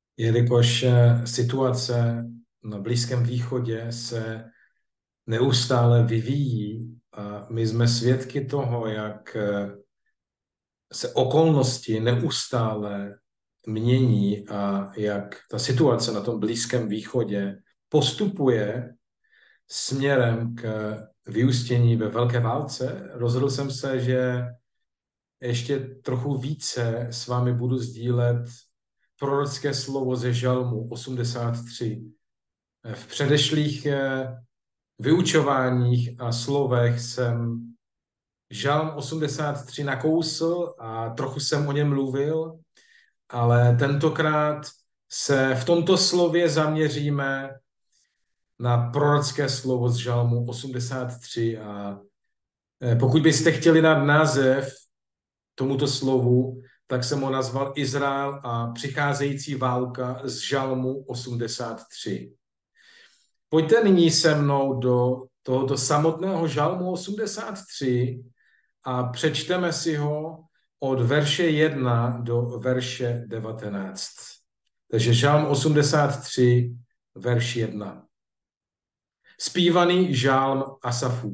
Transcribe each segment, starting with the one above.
jelikož situace na Blízkém východě se neustále vyvíjí a my jsme svědky toho, jak se okolnosti neustále mění a jak ta situace na tom Blízkém východě postupuje směrem k vyústění ve velké válce, rozhodl jsem se, že ještě trochu více s vámi budu sdílet prorocké slovo ze Žalmu 83. V předešlých vyučováních a slovech jsem Žalm 83 nakousl a trochu jsem o něm mluvil, ale tentokrát se v tomto slově zaměříme na prorocké slovo z Žalmu 83 a pokud byste chtěli dát název tomuto slovu, tak jsem ho nazval Izrael a přicházející válka z Žalmu 83. Pojďte nyní se mnou do tohoto samotného Žalmu 83 a přečteme si ho od verše 1 do verše 19. Takže Žalm 83, verš 1. Zpívaný žálm Asafův.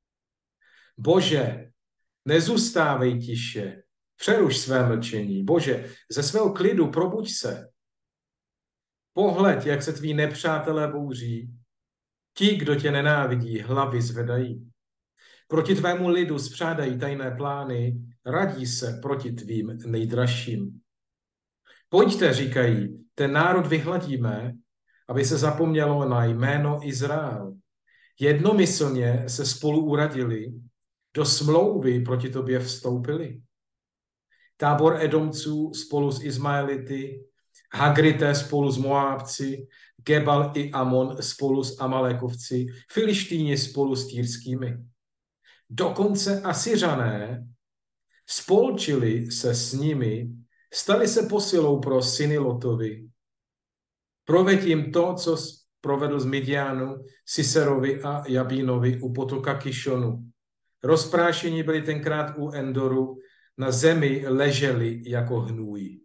Bože, nezůstávej tiše, přeruš své mlčení. Bože, ze svého klidu probuď se. Pohled, jak se tví nepřátelé bouří, ti, kdo tě nenávidí, hlavy zvedají. Proti tvému lidu spřádají tajné plány, radí se proti tvým nejdražším. Pojďte, říkají, ten národ vyhladíme, aby se zapomnělo na jméno Izrael. Jednomyslně se spolu uradili, do smlouvy proti tobě vstoupili. Tábor Edomců spolu s Izmaelity, Hagrité spolu s Moábci, Gebal i Amon spolu s Amalékovci, Filištíni spolu s Týrskými. Dokonce Asyřané spolčili se s nimi, stali se posilou pro syny Lotovi. Proveď jim to, co provedl z Midianu, Siserovi a Jabínovi u potoka Kišonu. Rozprášení byli tenkrát u Endoru, na zemi leželi jako hnůj.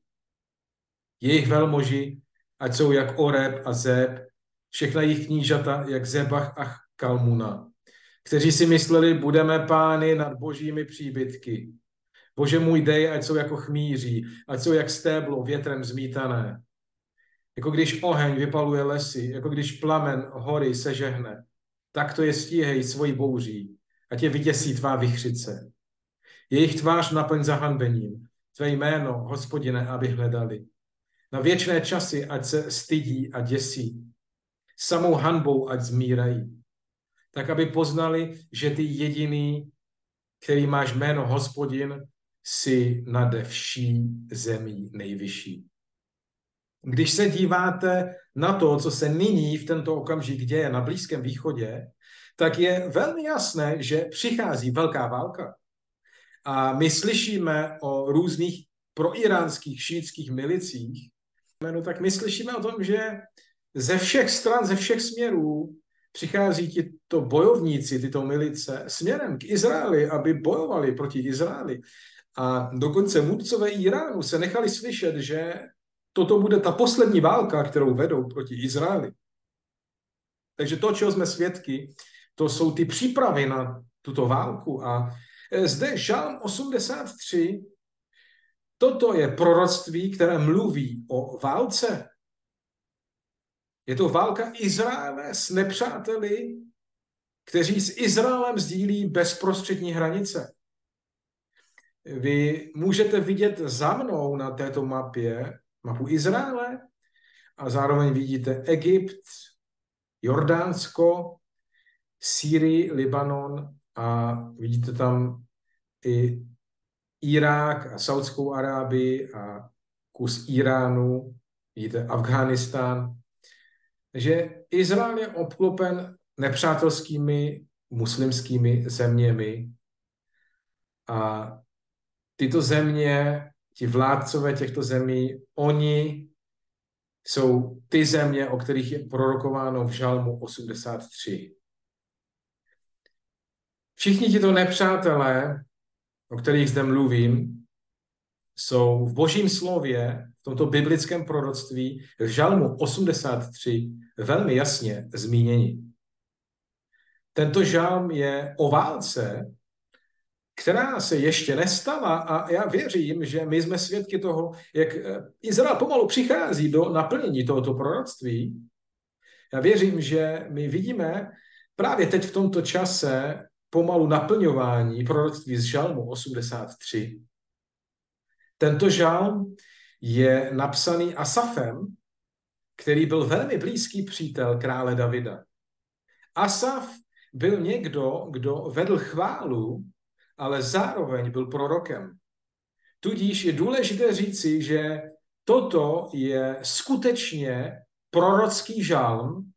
Jejich velmoži, ať jsou jak Oreb a Zeb, všechna jejich knížata jak Zebach a Kalmuna, kteří si mysleli, budeme pány nad božími příbytky. Bože můj, dej, ať jsou jako chmíří, ať jsou jak stéblo větrem zmítané. Jako když oheň vypaluje lesy, jako když plamen hory sežehne, tak to je stíhej svojí bouří, ať je vyděsí tvá vichřice. Jejich tvář naplň zahanbením, tvé jméno, Hospodine, aby hledali. Na věčné časy, ať se stydí a děsí, samou hanbou, ať zmírají. Tak, aby poznali, že ty jediný, který máš jméno Hospodin, si nade vší zemí nejvyšší. Když se díváte na to, co se nyní v tento okamžik děje na Blízkém východě, tak je velmi jasné, že přichází velká válka. A my slyšíme o různých proiránských šítských milicích, tak my slyšíme o tom, že ze všech stran, ze všech směrů přichází tito bojovníci, tyto milice směrem k Izraeli, aby bojovali proti Izraeli. A dokonce vůdcové Iránu se nechali slyšet, že toto bude ta poslední válka, kterou vedou proti Izraeli. Takže to, čeho jsme svědky, to jsou ty přípravy na tuto válku. A zde Žalm 83, toto je proroctví, které mluví o válce. Je to válka Izraele s nepřáteli, kteří s Izraelem sdílí bezprostřední hranice. Vy můžete vidět za mnou na této mapě mapu Izraele a zároveň vidíte Egypt, Jordánsko, Sýrii, Libanon a vidíte tam i Irák a Saudskou Arábii a kus Iránu, vidíte Afghánistán. Takže Izrael je obklopen nepřátelskými muslimskými zeměmi a tyto země, ti vládcové těchto zemí, oni jsou ty země, o kterých je prorokováno v Žalmu 83. Všichni tito nepřátelé, o kterých zde mluvím, jsou v Božím slově, v tomto biblickém proroctví v Žalmu 83 velmi jasně zmíněni. Tento žalm je o válce, která se ještě nestala a já věřím, že my jsme svědky toho, jak Izrael pomalu přichází do naplnění tohoto proroctví. Já věřím, že my vidíme právě teď v tomto čase pomalu naplňování proroctví z Žalmu 83. Tento žalm je napsaný Asafem, který byl velmi blízký přítel krále Davida. Asaf byl někdo, kdo vedl chválu, ale zároveň byl prorokem. Tudíž je důležité říci, že toto je skutečně prorocký žalm,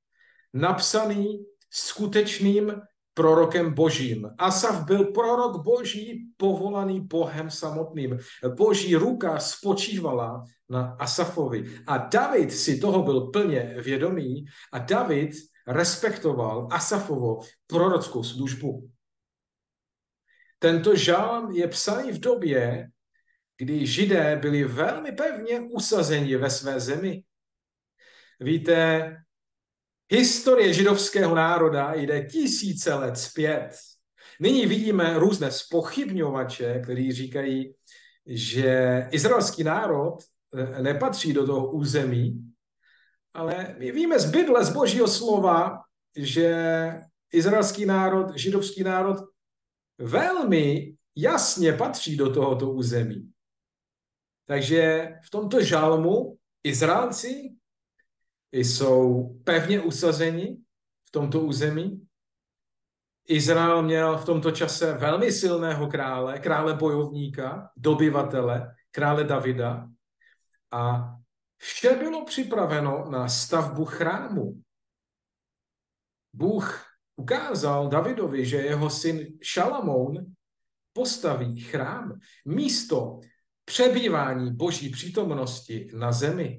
napsaný skutečným prorokem božím. Asaf byl prorok boží, povolaný Bohem samotným. Boží ruka spočívala na Asafovi. A David si toho byl plně vědomý a David respektoval Asafovo prorockou službu. Tento žalm je psaný v době, kdy Židé byli velmi pevně usazeni ve své zemi. Víte, historie židovského národa jde tisíce let zpět. Nyní vidíme různé zpochybňovače, kteří říkají, že izraelský národ nepatří do toho území, ale my víme z Bible, z Božího slova, že izraelský národ, židovský národ velmi jasně patří do tohoto území. Takže v tomto žalmu Izraelci jsou pevně usazeni v tomto území. Izrael měl v tomto čase velmi silného krále, krále bojovníka, dobyvatele, krále Davida a vše bylo připraveno na stavbu chrámu. Bůh ukázal Davidovi, že jeho syn Šalamoun postaví chrám, místo přebývání Boží přítomnosti na zemi.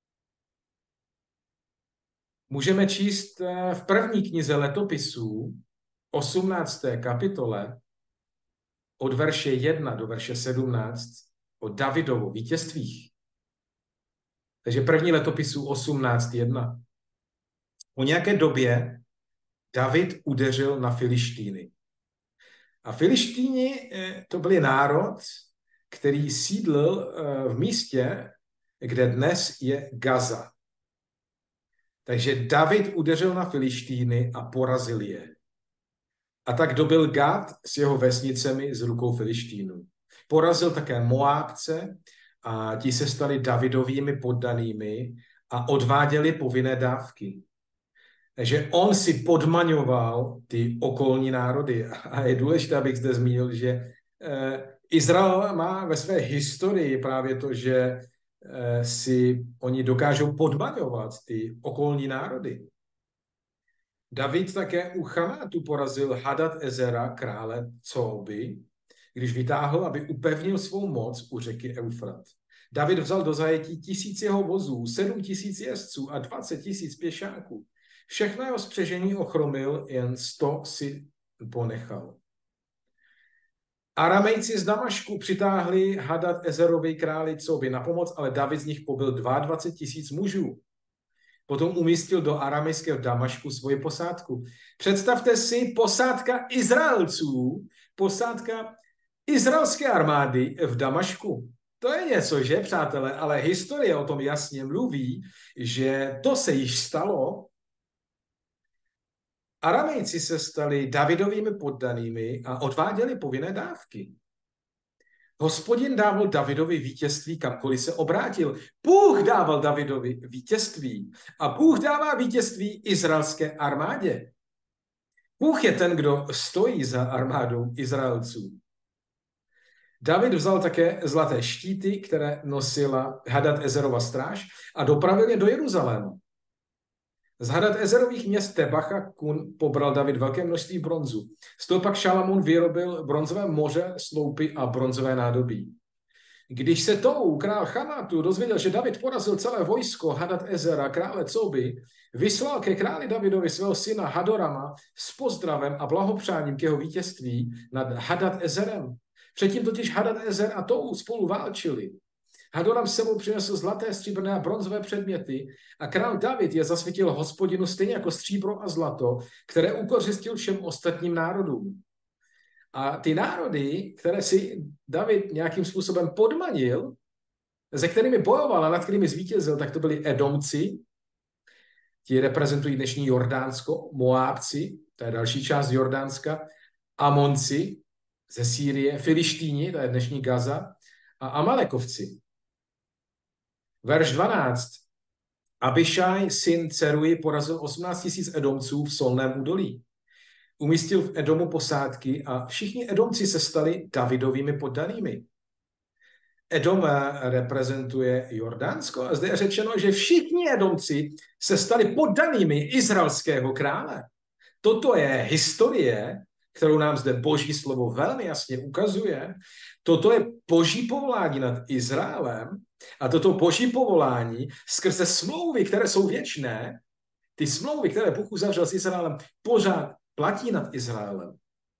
Můžeme číst v první knize letopisů, 18. kapitole, od verše 1 do verše 17, o Davidovu vítězstvích. Takže první letopisů 18.1. Po nějaké době David udeřil na Filištíny. A Filištíni to byl národ, který sídlil v místě, kde dnes je Gaza. Takže David udeřil na Filištíny a porazil je. A tak dobyl Gad s jeho vesnicemi z rukou Filištínů. Porazil také Moábce a ti se stali Davidovými poddanými a odváděli povinné dávky. Takže on si podmaňoval ty okolní národy. A je důležité, abych zde zmínil, že Izrael má ve své historii právě to, že si oni dokážou podmaňovat ty okolní národy. David také u Chamátu porazil Hadad Ezera, krále Cóby, když vytáhl, aby upevnil svou moc u řeky Eufrat. David vzal do zajetí 1000 jeho vozů, 7000 jezdců a 20 000 pěšáků. Všechno jeho spřežení ochromil, jen 100 si ponechal. Aramejci z Damašku přitáhli Hadad Ezerovi králi Cóby na pomoc, ale David z nich pobyl 22 000 mužů. Potom umístil do aramejského Damašku svoji posádku. Představte si posádka Izraelců, posádka izraelské armády v Damašku. To je něco, že, přátelé? Ale historie o tom jasně mluví, že to se již stalo. Aramejci se stali Davidovými poddanými a odváděli povinné dávky. Hospodin dával Davidovi vítězství, kamkoliv se obrátil. Bůh dával Davidovi vítězství a Bůh dává vítězství izraelské armádě. Bůh je ten, kdo stojí za armádou Izraelců. David vzal také zlaté štíty, které nosila Hadad Ezerova stráž a dopravil je do Jeruzaléma. Z Hadad Ezerových měst Tebacha Kun pobral David velké množství bronzu. Z toho pak Šalamoun vyrobil bronzové moře, sloupy a bronzové nádobí. Když se Tou, král Chamátu, dozvěděl, že David porazil celé vojsko Hadad Ezera, krále Cóby, vyslal ke králi Davidovi svého syna Hadorama s pozdravem a blahopřáním k jeho vítězství nad Hadad Ezerem. Předtím totiž Hadad Ezer a Tou spolu válčili. Hadoram s sebou přinesl zlaté, stříbrné a bronzové předměty a král David je zasvětil Hospodinu stejně jako stříbro a zlato, které ukořistil všem ostatním národům. A ty národy, které si David nějakým způsobem podmanil, se kterými bojoval a nad kterými zvítězil, tak to byli Edomci, ti reprezentují dnešní Jordánsko, Moábci, to je další část Jordánska, Amonci ze Sýrie, Filištíni, to je dnešní Gaza, a Amalekovci. Verš 12. Abišaj, syn Ceruji, porazil 18 000 Edomců v Solném údolí. Umístil v Edomu posádky a všichni Edomci se stali Davidovými poddanými. Edom reprezentuje Jordánsko a zde je řečeno, že všichni Edomci se stali poddanými izraelského krále. Toto je historie, kterou nám zde Boží slovo velmi jasně ukazuje. Toto je Boží povolání nad Izraelem a toto Boží povolání skrze smlouvy, které jsou věčné, ty smlouvy, které Bůh uzavřel s Izraelem, pořád platí nad Izraelem.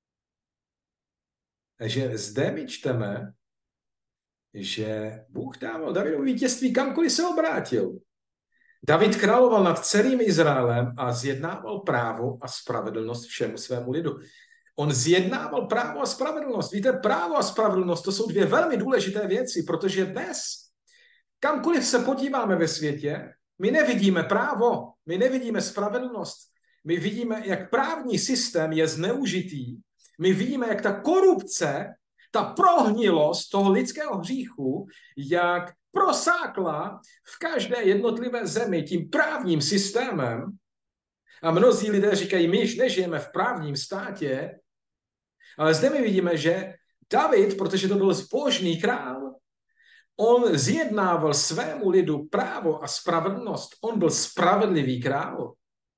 Takže zde my čteme, že Bůh dával Davidovi vítězství kamkoliv se obrátil. David královal nad celým Izraelem a zjednával právo a spravedlnost všemu svému lidu. On zjednával právo a spravedlnost. Víte, právo a spravedlnost, to jsou dvě velmi důležité věci, protože dnes, kamkoliv se podíváme ve světě, my nevidíme právo, my nevidíme spravedlnost. My vidíme, jak právní systém je zneužitý. My vidíme, jak ta korupce, ta prohnilost toho lidského hříchu, jak prosákla v každé jednotlivé zemi tím právním systémem. A mnozí lidé říkají, my již nežijeme v právním státě, ale zde my vidíme, že David, protože to byl zbožný král, on zjednával svému lidu právo a spravedlnost. On byl spravedlivý král.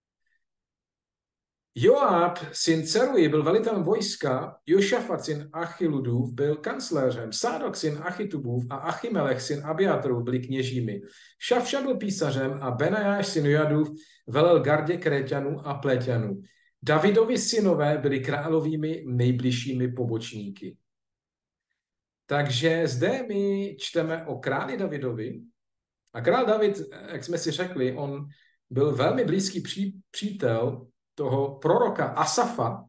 Joab, syn Ceruji, byl velitelem vojska, Jošafat, syn Achiludův, byl kancléřem, Sádok, syn Achitubův a Achimelech, syn Abiatarův, byli kněžími. Šavša byl písařem a Benajáš, syn Joadův, velel gardě Kréťanů a Pléťanů. Davidovi synové byli královými nejbližšími pobočníky. Takže zde my čteme o králi Davidovi. A král David, jak jsme si řekli, on byl velmi blízký přítel toho proroka Asafa.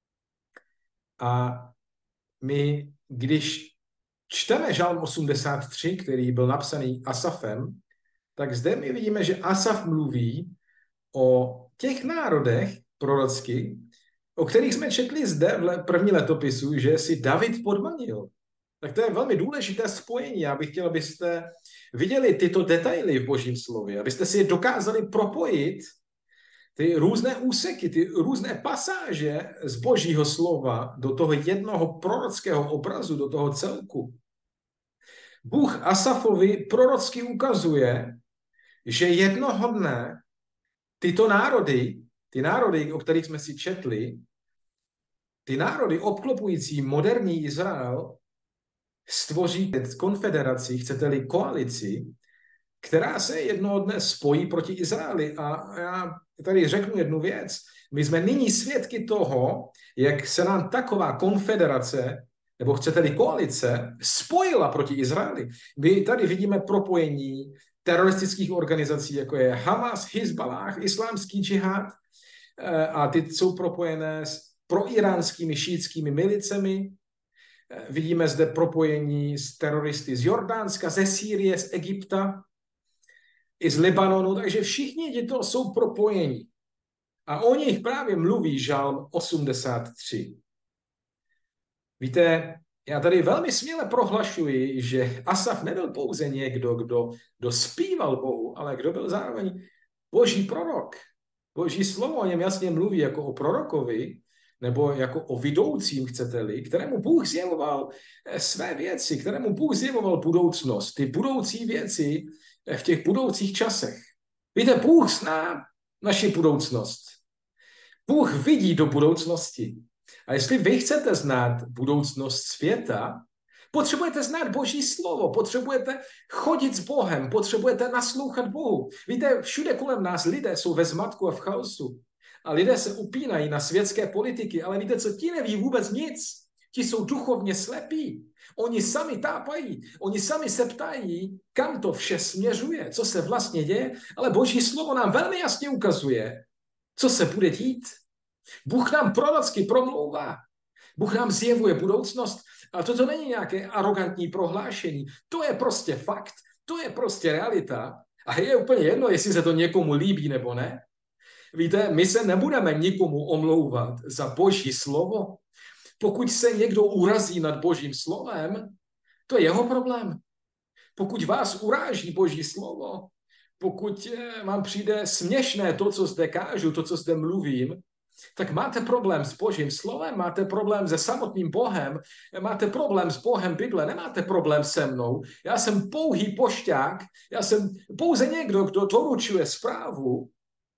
A my, když čteme Žalm 83, který byl napsaný Asafem, tak zde my vidíme, že Asaf mluví o těch národech prorocky, o kterých jsme četli zde v první letopisu, že si David podmanil. Tak to je velmi důležité spojení. Já bych chtěl, abyste viděli tyto detaily v Božím slově, abyste si je dokázali propojit, ty různé úseky, ty různé pasáže z Božího slova do toho jednoho prorockého obrazu, do toho celku. Bůh Asafovi prorocky ukazuje, že jednoho dne tyto národy, ty národy, o kterých jsme si četli, ty národy obklopující moderní Izrael, stvoří konfederaci, chcete-li koalici, která se jednoho dne spojí proti Izraeli. A já tady řeknu jednu věc. My jsme nyní svědky toho, jak se nám taková konfederace, nebo chcete-li koalice, spojila proti Izraeli. My tady vidíme propojení teroristických organizací, jako je Hamas, Hizballah, islámský džihad, a ty jsou propojené s proiránskými šítskými milicemi. Vidíme zde propojení s teroristy z Jordánska, ze Sýrie, z Egypta, i z Libanonu, takže všichni tyto jsou propojení. A o nich právě mluví Žalm 83. Víte, já tady velmi směle prohlašuji, že Asaf nebyl pouze někdo, kdo zpíval Bohu, ale kdo byl zároveň Boží prorok. Boží slovo o něm jasně mluví jako o prorokovi, nebo jako o vidoucím, chcete-li, kterému Bůh zjevoval své věci, kterému Bůh zjevoval budoucnost, ty budoucí věci v těch budoucích časech. Víte, Bůh zná naši budoucnost. Bůh vidí do budoucnosti. A jestli vy chcete znát budoucnost světa, potřebujete znát Boží slovo, potřebujete chodit s Bohem, potřebujete naslouchat Bohu. Víte, všude kolem nás lidé jsou ve zmatku a v chaosu. A lidé se upínají na světské politiky, ale víte co, ti neví vůbec nic. ti jsou duchovně slepí. Oni sami tápají, oni sami se ptají, kam to vše směřuje, co se vlastně děje, ale Boží slovo nám velmi jasně ukazuje, co se bude dít. Bůh nám prorocky promlouvá. Bůh nám zjevuje budoucnost, ale toto není nějaké arrogantní prohlášení. To je prostě fakt, to je prostě realita. A je úplně jedno, jestli se to někomu líbí nebo ne. Víte, my se nebudeme nikomu omlouvat za Boží slovo. Pokud se někdo urazí nad Božím slovem, to je jeho problém. Pokud vás uráží Boží slovo, pokud vám přijde směšné to, co zde kážu, to, co zde mluvím, tak máte problém s Božím slovem, máte problém se samotným Bohem, máte problém s Bohem Bible, nemáte problém se mnou. Já jsem pouhý pošťák, já jsem pouze někdo, kdo doručuje zprávu.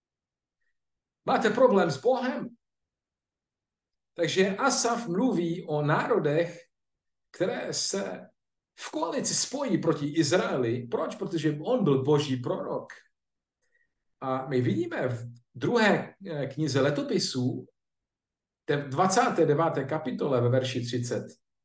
Máte problém s Bohem. Takže Asaf mluví o národech, které se v koalici spojí proti Izraeli. Proč? Protože on byl Boží prorok. A my vidíme v druhé knize letopisů, v 29. kapitole ve verši 30.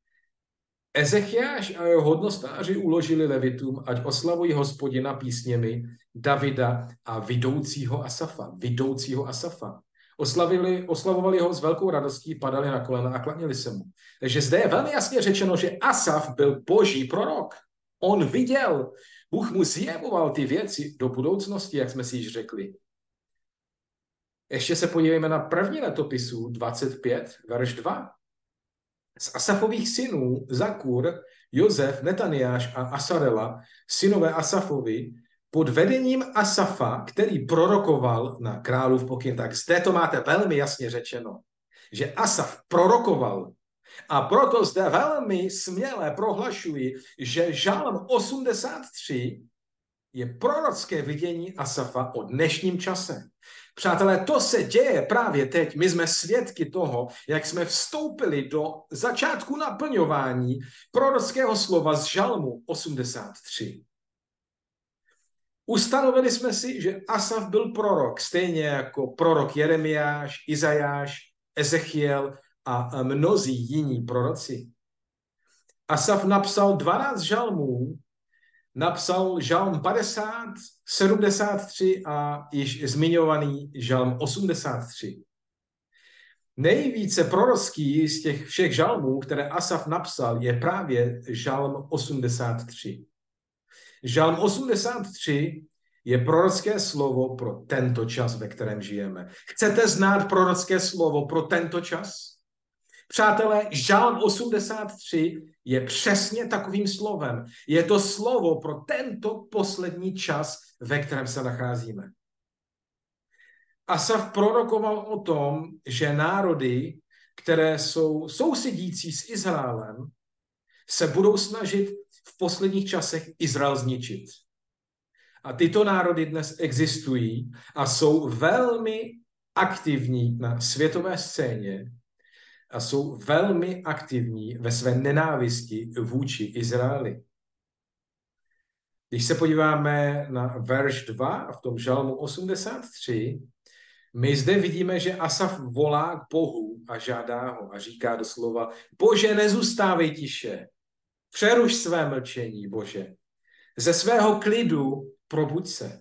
Ezechiáš a jeho hodnostáři uložili levitům, ať oslavují Hospodina písněmi Davida a vidoucího Asafa. Oslavovali ho s velkou radostí, padali na kolena a klanili se mu. Takže zde je velmi jasně řečeno, že Asaf byl Boží prorok. On viděl, Bůh mu zjevoval ty věci do budoucnosti, jak jsme si již řekli. Ještě se podívejme na první letopisu 25, verš 2. Z Asafových synů Zakur, Jozef, Netaniáš a Asarela, synové Asafovi, pod vedením Asafa, který prorokoval na králův pokyn. Tak zde to máte velmi jasně řečeno, že Asaf prorokoval. A proto zde velmi směle prohlašuji, že Žalm 83 je prorocké vidění Asafa o dnešním čase. Přátelé, to se děje právě teď. My jsme svědky toho, jak jsme vstoupili do začátku naplňování prorockého slova z Žalmu 83. Ustanovili jsme si, že Asaf byl prorok, stejně jako prorok Jeremiáš, Izajáš, Ezechiel a mnozí jiní proroci. Asaf napsal 12 žalmů, napsal žalm 50, 73 a již zmiňovaný žalm 83. Nejvíce prorocký z těch všech žalmů, které Asaf napsal, je právě žalm 83. Žalm 83 je prorocké slovo pro tento čas, ve kterém žijeme. Chcete znát prorocké slovo pro tento čas? Přátelé, žalm 83 je přesně takovým slovem. Je to slovo pro tento poslední čas, ve kterém se nacházíme. Asaf prorokoval o tom, že národy, které jsou sousedící s Izraelem, se budou snažit v posledních časech Izrael zničit. A tyto národy dnes existují a jsou velmi aktivní na světové scéně a jsou velmi aktivní ve své nenávisti vůči Izraeli. Když se podíváme na verš 2 v tom žalmu 83, my zde vidíme, že Asaf volá k Bohu a žádá ho a říká doslova: Bože, nezůstávej tiše, přeruš své mlčení, Bože. Ze svého klidu probuď se.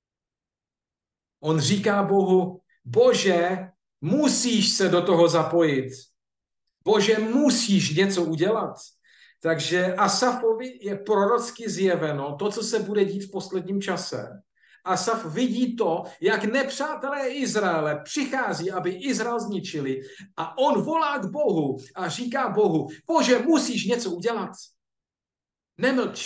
On říká Bohu: Bože, musíš se do toho zapojit. Bože, musíš něco udělat. Takže Asafovi je prorocky zjeveno to, co se bude dít v posledním čase. Asaf vidí to, jak nepřátelé Izraele přichází, aby Izrael zničili, a on volá k Bohu a říká Bohu: Bože, musíš něco udělat. Nemlč.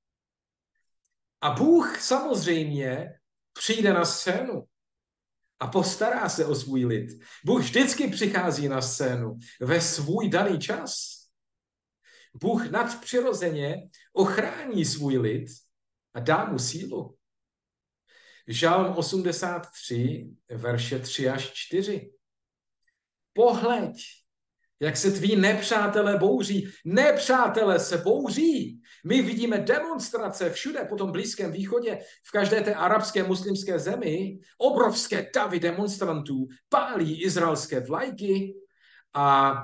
A Bůh samozřejmě přijde na scénu a postará se o svůj lid. Bůh vždycky přichází na scénu ve svůj daný čas. Bůh nadpřirozeně ochrání svůj lid a dá mu sílu. Žalm 83, verše 3 až 4. Pohleď, jak se tví nepřátelé bouří. Nepřátelé se bouří. My vidíme demonstrace všude po tom Blízkém východě, v každé té arabské muslimské zemi. Obrovské davy demonstrantů pálí izraelské vlajky a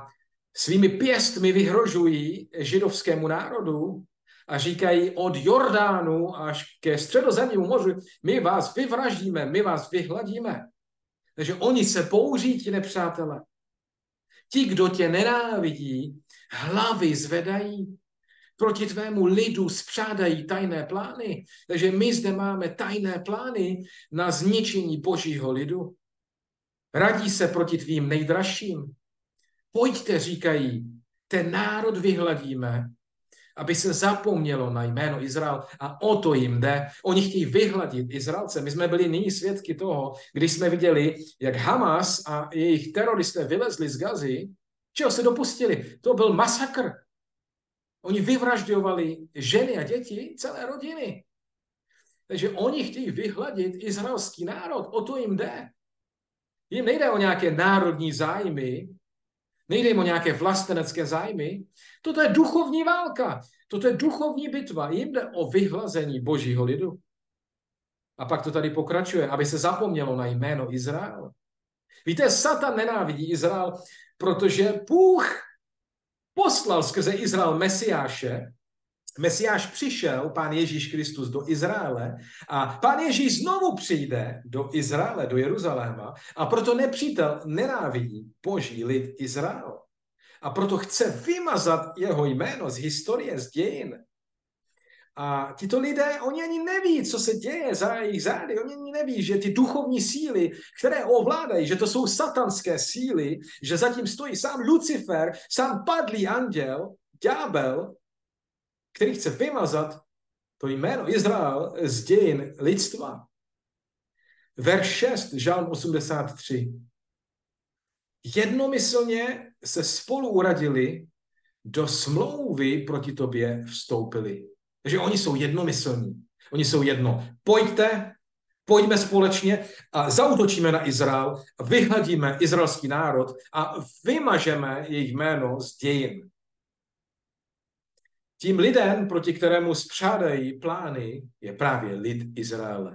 Svými pěstmi vyhrožují židovskému národu a říkají od Jordánu až ke Středozemnímu moři, my vás vyvraždíme, my vás vyhladíme. Takže oni se bouří, ti nepřátelé. Ti, kdo tě nenávidí, hlavy zvedají. Proti tvému lidu spřádají tajné plány. Takže my zde máme tajné plány na zničení božího lidu. Radí se proti tvým nejdražším. Pojďte, říkají, ten národ vyhladíme, aby se zapomnělo na jméno Izrael. A o to jim jde. Oni chtějí vyhladit Izraelce. My jsme byli nyní svědky toho, když jsme viděli, jak Hamas a jejich teroristé vylezli z Gazy, čeho se dopustili. To byl masakr. Oni vyvražďovali ženy a děti, celé rodiny. Takže oni chtějí vyhladit izraelský národ. O to jim jde. Jim nejde o nějaké národní zájmy, nejde jim o nějaké vlastenecké zájmy. Toto je duchovní válka. Toto je duchovní bitva. Jim jde o vyhlazení božího lidu. A pak to tady pokračuje, aby se zapomnělo na jméno Izrael. Víte, Satan nenávidí Izrael, protože Bůh poslal skrze Izrael Mesiáše. Mesiáš přišel, Pán Ježíš Kristus, do Izraele a Pán Ježíš znovu přijde do Izraele, do Jeruzaléma a proto nepřítel nenávidí boží lid Izrael. A proto chce vymazat jeho jméno z historie, z dějin. A tito lidé, oni ani neví, co se děje za jejich zády. Oni ani neví, že ty duchovní síly, které ovládají, že to jsou satanské síly, že zatím stojí sám Lucifer, sám padlý anděl, ďábel, který chce vymazat to jméno Izrael z dějin lidstva. Verš 6, Žalm 83. Jednomyslně se spolu uradili, do smlouvy proti tobě vstoupili. Takže oni jsou jednomyslní. Oni jsou jedno. Pojďme společně a zaútočíme na Izrael, vyhladíme izraelský národ a vymažeme jejich jméno z dějin. Tím lidem, proti kterému spřádají plány, je právě lid Izraele.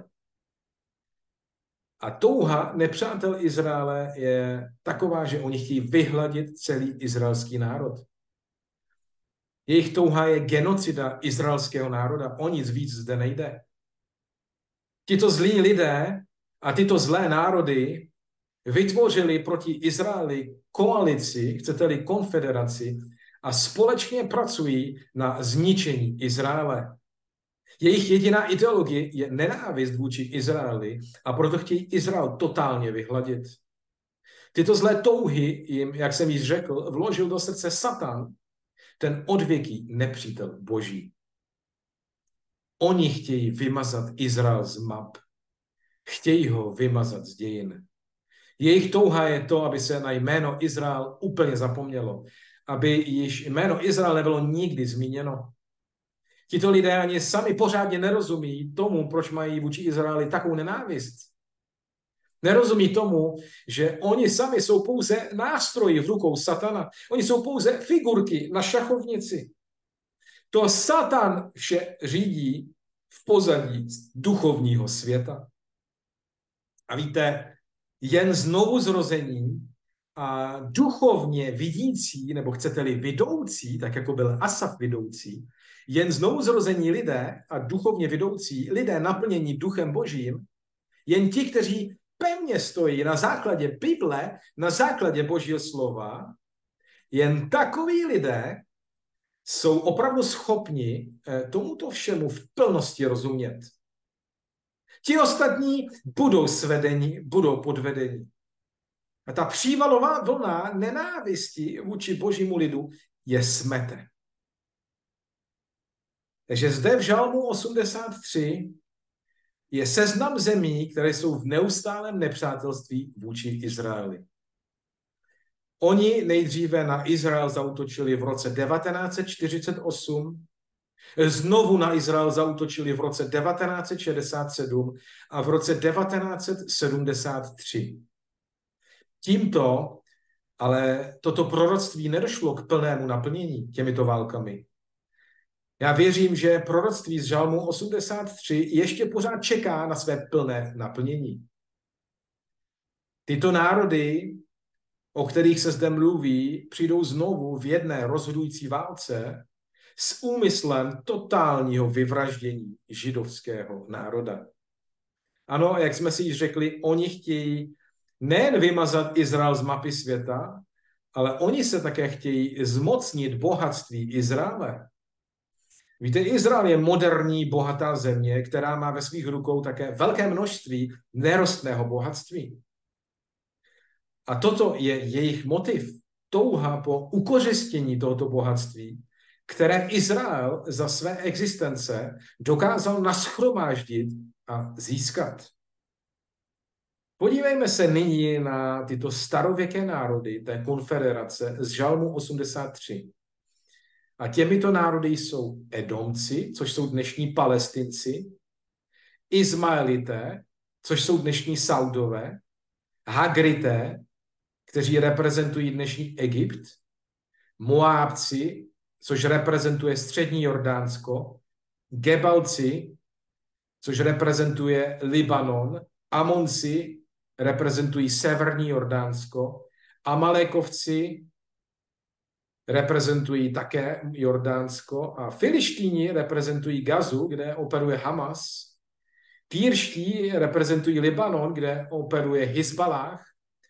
A touha nepřátel Izraele je taková, že oni chtějí vyhladit celý izraelský národ. Jejich touha je genocida izraelského národa. O nic víc zde nejde. Tito zlí lidé a tyto zlé národy vytvořili proti Izraeli koalici, chcete-li konfederaci, a společně pracují na zničení Izraele. Jejich jediná ideologie je nenávist vůči Izraeli a proto chtějí Izrael totálně vyhladit. Tyto zlé touhy jim, jak jsem již řekl, vložil do srdce Satan, ten odvěký nepřítel boží. Oni chtějí vymazat Izrael z map. Chtějí ho vymazat z dějin. Jejich touha je to, aby se na jméno Izrael úplně zapomnělo. Aby již jméno Izrael nebylo nikdy zmíněno. Tito lidé ani sami pořádně nerozumí tomu, proč mají vůči Izraeli takovou nenávist. Nerozumí tomu, že oni sami jsou pouze nástroji v rukou satana. Oni jsou pouze figurky na šachovnici. To Satan vše řídí v pozadí duchovního světa. A víte, jen znovuzrození a duchovně vidící, nebo chcete-li vidoucí, tak jako byl Asaf vidoucí, jen znovuzrození lidé a duchovně vidoucí lidé naplnění duchem božím, jen ti, kteří pevně stojí na základě Bible, na základě božího slova, jen takoví lidé jsou opravdu schopni tomuto všemu v plnosti rozumět. Ti ostatní budou svedeni, budou podvedeni. A ta přívalová vlna nenávisti vůči božímu lidu je smete. Takže zde v Žalmu 83 je seznam zemí, které jsou v neustálém nepřátelství vůči Izraeli. Oni nejdříve na Izrael zaútočili v roce 1948, znovu na Izrael zaútočili v roce 1967 a v roce 1973. Tímto ale toto proroctví nedošlo k plnému naplnění těmito válkami. Já věřím, že proroctví z Žalmu 83 ještě pořád čeká na své plné naplnění. Tyto národy o kterých se zde mluví, přijdou znovu v jedné rozhodující válce s úmyslem totálního vyvraždění židovského národa. Ano, jak jsme si již řekli, oni chtějí nejen vymazat Izrael z mapy světa, ale oni se také chtějí zmocnit bohatství Izraele. Víte, Izrael je moderní, bohatá země, která má ve svých rukou také velké množství nerostného bohatství. A toto je jejich motiv, touha po ukořistění tohoto bohatství, které Izrael za své existence dokázal nashromáždit a získat. Podívejme se nyní na tyto starověké národy té konfederace z Žalmu 83. A těmito národy jsou Edomci, což jsou dnešní Palestinci, Izmaelité, což jsou dnešní Saudové, Hagrité, kteří reprezentují dnešní Egypt, Moábci, což reprezentuje střední Jordánsko, Gebalci, což reprezentuje Libanon, Amonci reprezentují severní Jordánsko, Amalékovci reprezentují také Jordánsko a Filištíni reprezentují Gazu, kde operuje Hamas, Týrští reprezentují Libanon, kde operuje Hizbalách,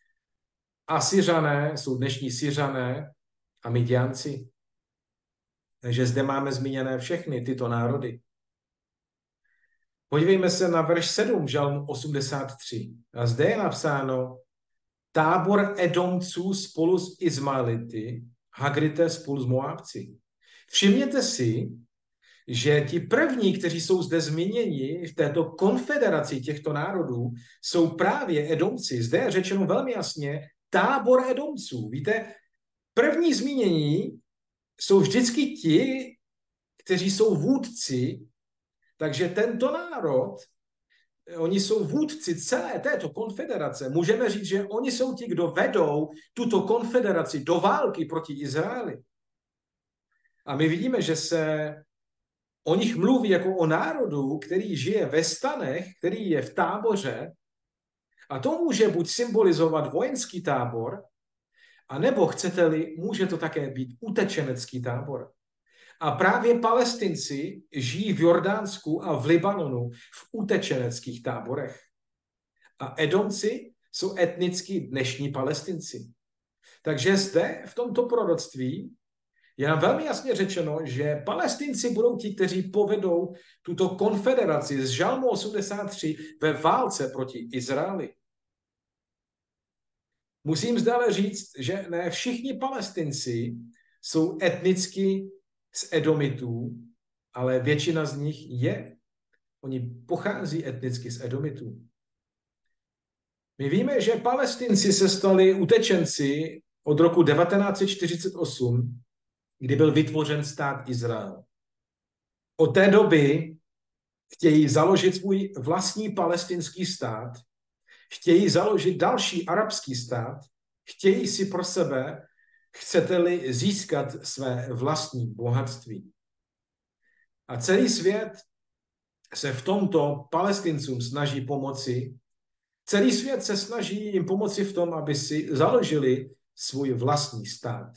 a Syřané jsou dnešní Syřané a Midianci. Takže zde máme zmíněné všechny tyto národy. Podívejme se na verš 7 Žalmu 83. A zde je napsáno: tábor Edomců spolu s Izmaelity, Hagrité spolu s Moábci. Všimněte si, že ti první, kteří jsou zde zmíněni v této konfederaci těchto národů, jsou právě Edomci. Zde je řečeno velmi jasně tábor Edomců. Víte, první zmínění jsou vždycky ti, kteří jsou vůdci, takže tento národ, oni jsou vůdci celé této konfederace. Můžeme říct, že oni jsou ti, kdo vedou tuto konfederaci do války proti Izraeli. A my vidíme, že se o nich mluví jako o národu, který žije ve stanech, který je v táboře. A to může buď symbolizovat vojenský tábor, anebo, chcete-li, může to také být utečenecký tábor. A právě Palestinci žijí v Jordánsku a v Libanonu v utečeneckých táborech. A Edomci jsou etnicky dnešní Palestinci. Takže zde v tomto proroctví je nám velmi jasně řečeno, že Palestinci budou ti, kteří povedou tuto konfederaci z Žalmu 83 ve válce proti Izraeli. Musím zde ale říct, že ne všichni Palestinci jsou etnicky z Edomitů, ale většina z nich je. Oni pochází etnicky z Edomitů. My víme, že Palestinci se stali utečenci od roku 1948, kdy byl vytvořen stát Izrael. Od té doby chtějí založit svůj vlastní palestinský stát, chtějí založit další arabský stát, chtějí si pro sebe, chcete-li, získat své vlastní bohatství. A celý svět se v tomto Palestincům snaží pomoci. Celý svět se snaží jim pomoci v tom, aby si založili svůj vlastní stát.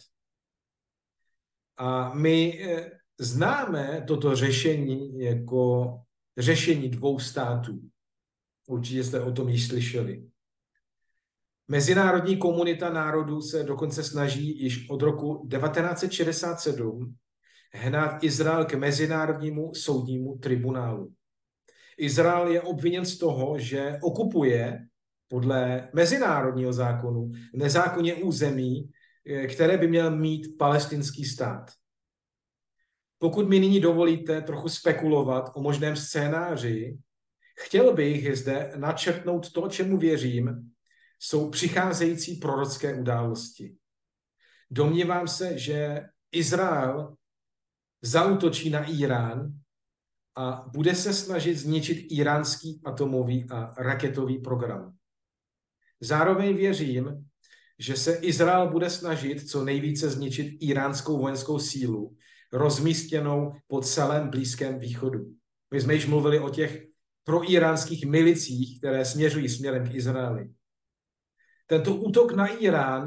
A my známe toto řešení jako řešení dvou států. Určitě jste o tom již slyšeli. Mezinárodní komunita národů se dokonce snaží již od roku 1967 hnát Izrael k Mezinárodnímu soudnímu tribunálu. Izrael je obviněn z toho, že okupuje podle mezinárodního zákonu nezákonně území, které by měl mít palestinský stát. Pokud mi nyní dovolíte trochu spekulovat o možném scénáři, chtěl bych zde načrtnout to, čemu věřím, jsou přicházející prorocké události. Domnívám se, že Izrael zaútočí na Irán a bude se snažit zničit iránský atomový a raketový program. Zároveň věřím, že se Izrael bude snažit co nejvíce zničit iránskou vojenskou sílu, rozmístěnou po celém Blízkém východu. My jsme již mluvili o těch proiránských milicích, které směřují směrem k Izraeli. Tento útok na Irán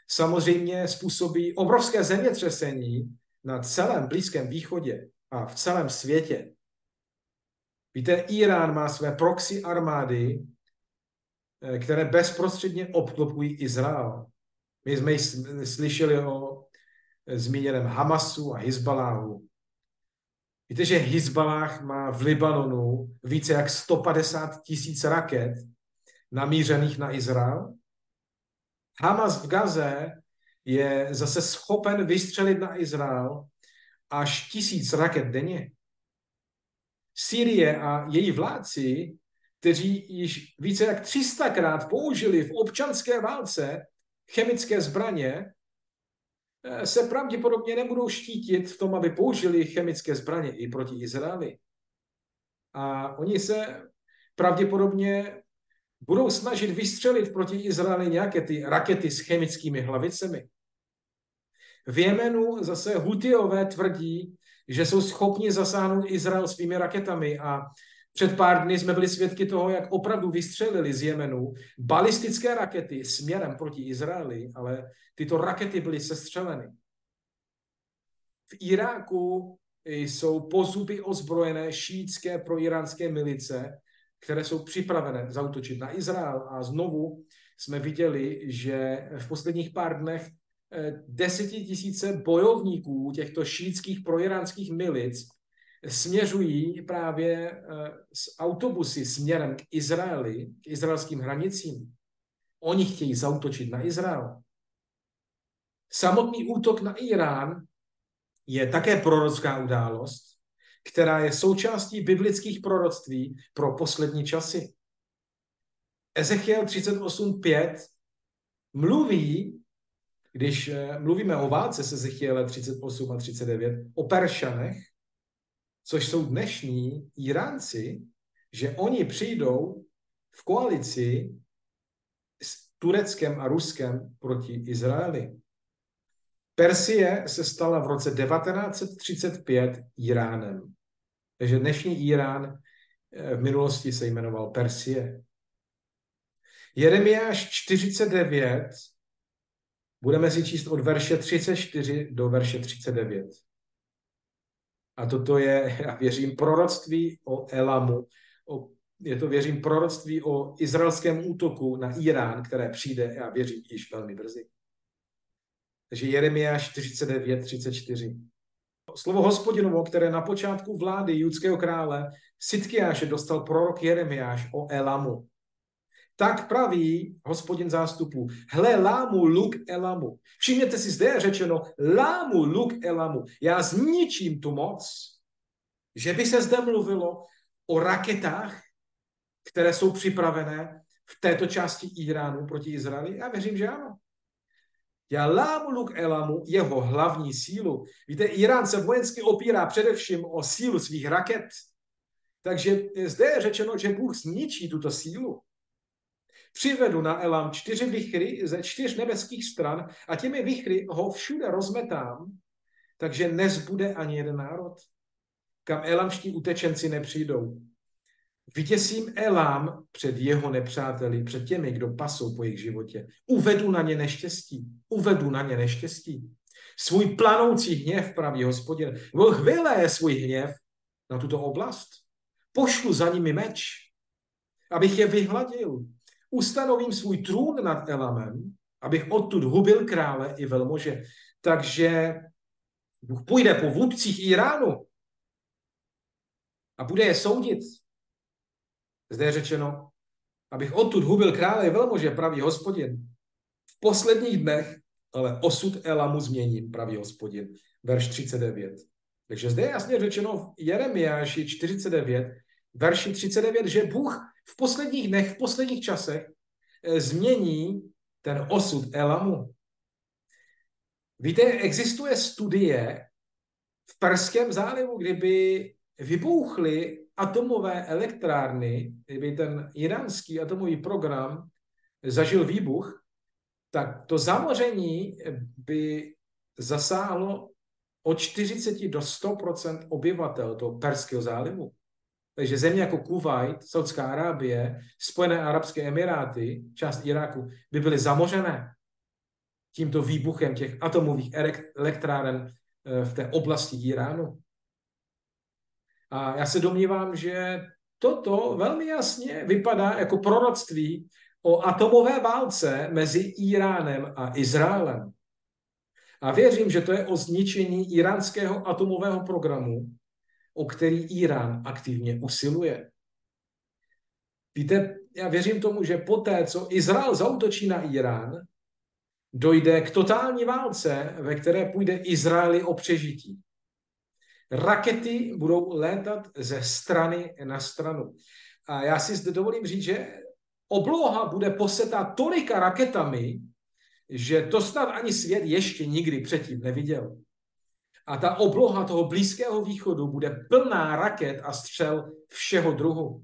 samozřejmě způsobí obrovské zemětřesení na celém Blízkém východě a v celém světě. Víte, Irán má své proxy armády, které bezprostředně obklopují Izrael. My jsme slyšeli o zmíněném Hamasu a Hizbaláhu. Víte, že Hizbalách má v Libanonu více jak 150 000 raket namířených na Izrael? Hamas v Gaze je zase schopen vystřelit na Izrael až 1000 raket denně. Sýrie a její vládci, kteří již více jak 300krát použili v občanské válce chemické zbraně, se pravděpodobně nebudou štítit v tom, aby použili chemické zbraně i proti Izraeli. A oni se pravděpodobně budou snažit vystřelit proti Izraeli nějaké ty rakety s chemickými hlavicemi. V Jemenu zase Hutiové tvrdí, že jsou schopni zasáhnout Izrael svými raketami a před pár dny jsme byli svědky toho, jak opravdu vystřelili z Jemenu balistické rakety směrem proti Izraeli, ale tyto rakety byly sestřeleny. V Iráku jsou po zuby ozbrojené šíitské proiránské milice, které jsou připravené zaútočit na Izrael. A znovu jsme viděli, že v posledních pár dnech 10 000 bojovníků těchto šíitských proiránských milic směřují právě s autobusy směrem k Izraeli, k izraelským hranicím. Oni chtějí zaútočit na Izrael. Samotný útok na Irán je také prorocká událost, která je součástí biblických proroctví pro poslední časy. Ezechiel 38:5 mluví, když mluvíme o válce se Ezechiele 38 a 39, o Peršanech, což jsou dnešní Iránci, že oni přijdou v koalici s Tureckem a Ruskem proti Izraeli. Persie se stala v roce 1935 Iránem. Takže dnešní Irán v minulosti se jmenoval Persie. Jeremiáš 49, budeme si číst od verše 34 do verše 39. A toto je, já věřím, proroctví o Elamu. Je to, věřím, proroctví o izraelském útoku na Irán, které přijde, já věřím, již velmi brzy. Takže Jeremiáš 49:34. Slovo Hospodinovo, které na počátku vlády judského krále Sidkiáše dostal prorok Jeremiáš o Elamu. Tak praví Hospodin zástupů. Hle, lámu luk Elamu. Všimněte si, zde je řečeno lámu luk Elamu. Já zničím tu moc. Že by se zde mluvilo o raketách, které jsou připravené v této části Iránu proti Izraeli? Já věřím, že ano. Já lámu luk Elamu, jeho hlavní sílu. Víte, Irán se vojensky opírá především o sílu svých raket. Takže zde je řečeno, že Bůh zničí tuto sílu. Přivedu na Elam 4 vichry ze 4 nebeských stran a těmi vichry ho všude rozmetám, takže nezbude ani jeden národ, kam elamští utečenci nepřijdou. Vytěsím Elam před jeho nepřáteli, před těmi, kdo pasou po jejich životě. Uvedu na ně neštěstí. Uvedu na ně neštěstí. Svůj planoucí hněv, praví Hospodin. Bůh vyléje svůj hněv na tuto oblast. Pošlu za nimi meč, abych je vyhladil. Ustanovím svůj trůn nad Elamem, abych odtud hubil krále i velmože. Takže Bůh půjde po vůdcích Iránu a bude je soudit. Zde je řečeno, abych odtud hubil krále i velmože, praví Hospodin. V posledních dnech ale osud Elamu změním, praví Hospodin. Verš 39. Takže zde je jasně řečeno v Jeremiáši 49, verši 39, že Bůh v posledních dnech, v posledních časech změní ten osud Elamu. Víte, existuje studie v Perském zálivu, kdyby vybouchly atomové elektrárny, kdyby ten iránský atomový program zažil výbuch, tak to zamoření by zasáhlo od 40 do 100% obyvatel toho Perského zálivu. Takže země jako Kuvajt, Saudská Arábie, Spojené arabské emiráty, část Iráku, by byly zamořené. tímto výbuchem těch atomových elektráren v té oblasti Iránu. A já se domnívám, že toto velmi jasně vypadá jako proroctví o atomové válce mezi Iránem a Izraelem. A věřím, že to je o zničení iránského atomového programu, o který Irán aktivně usiluje. Víte, já věřím tomu, že poté, co Izrael zaútočí na Irán, dojde k totální válce, ve které půjde Izraeli o přežití. Rakety budou létat ze strany na stranu. A já si zde dovolím říct, že obloha bude posetá tolika raketami, že to snad ani svět ještě nikdy předtím neviděl. A ta obloha toho Blízkého východu bude plná raket a střel všeho druhu.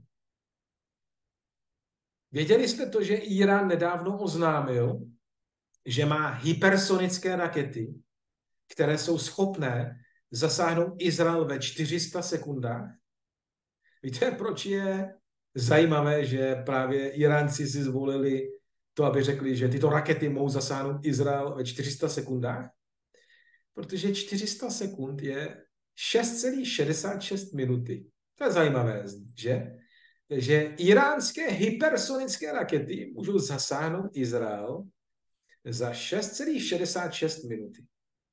Věděli jste to, že Irán nedávno oznámil, že má hypersonické rakety, které jsou schopné zasáhnout Izrael ve 400 sekundách? Víte, proč je zajímavé, že právě Iránci si zvolili to, aby řekli, že tyto rakety mohou zasáhnout Izrael ve 400 sekundách? Protože 400 sekund je 6,66 minuty. To je zajímavé, že? Že iránské hypersonické rakety můžou zasáhnout Izrael za 6,66 minuty.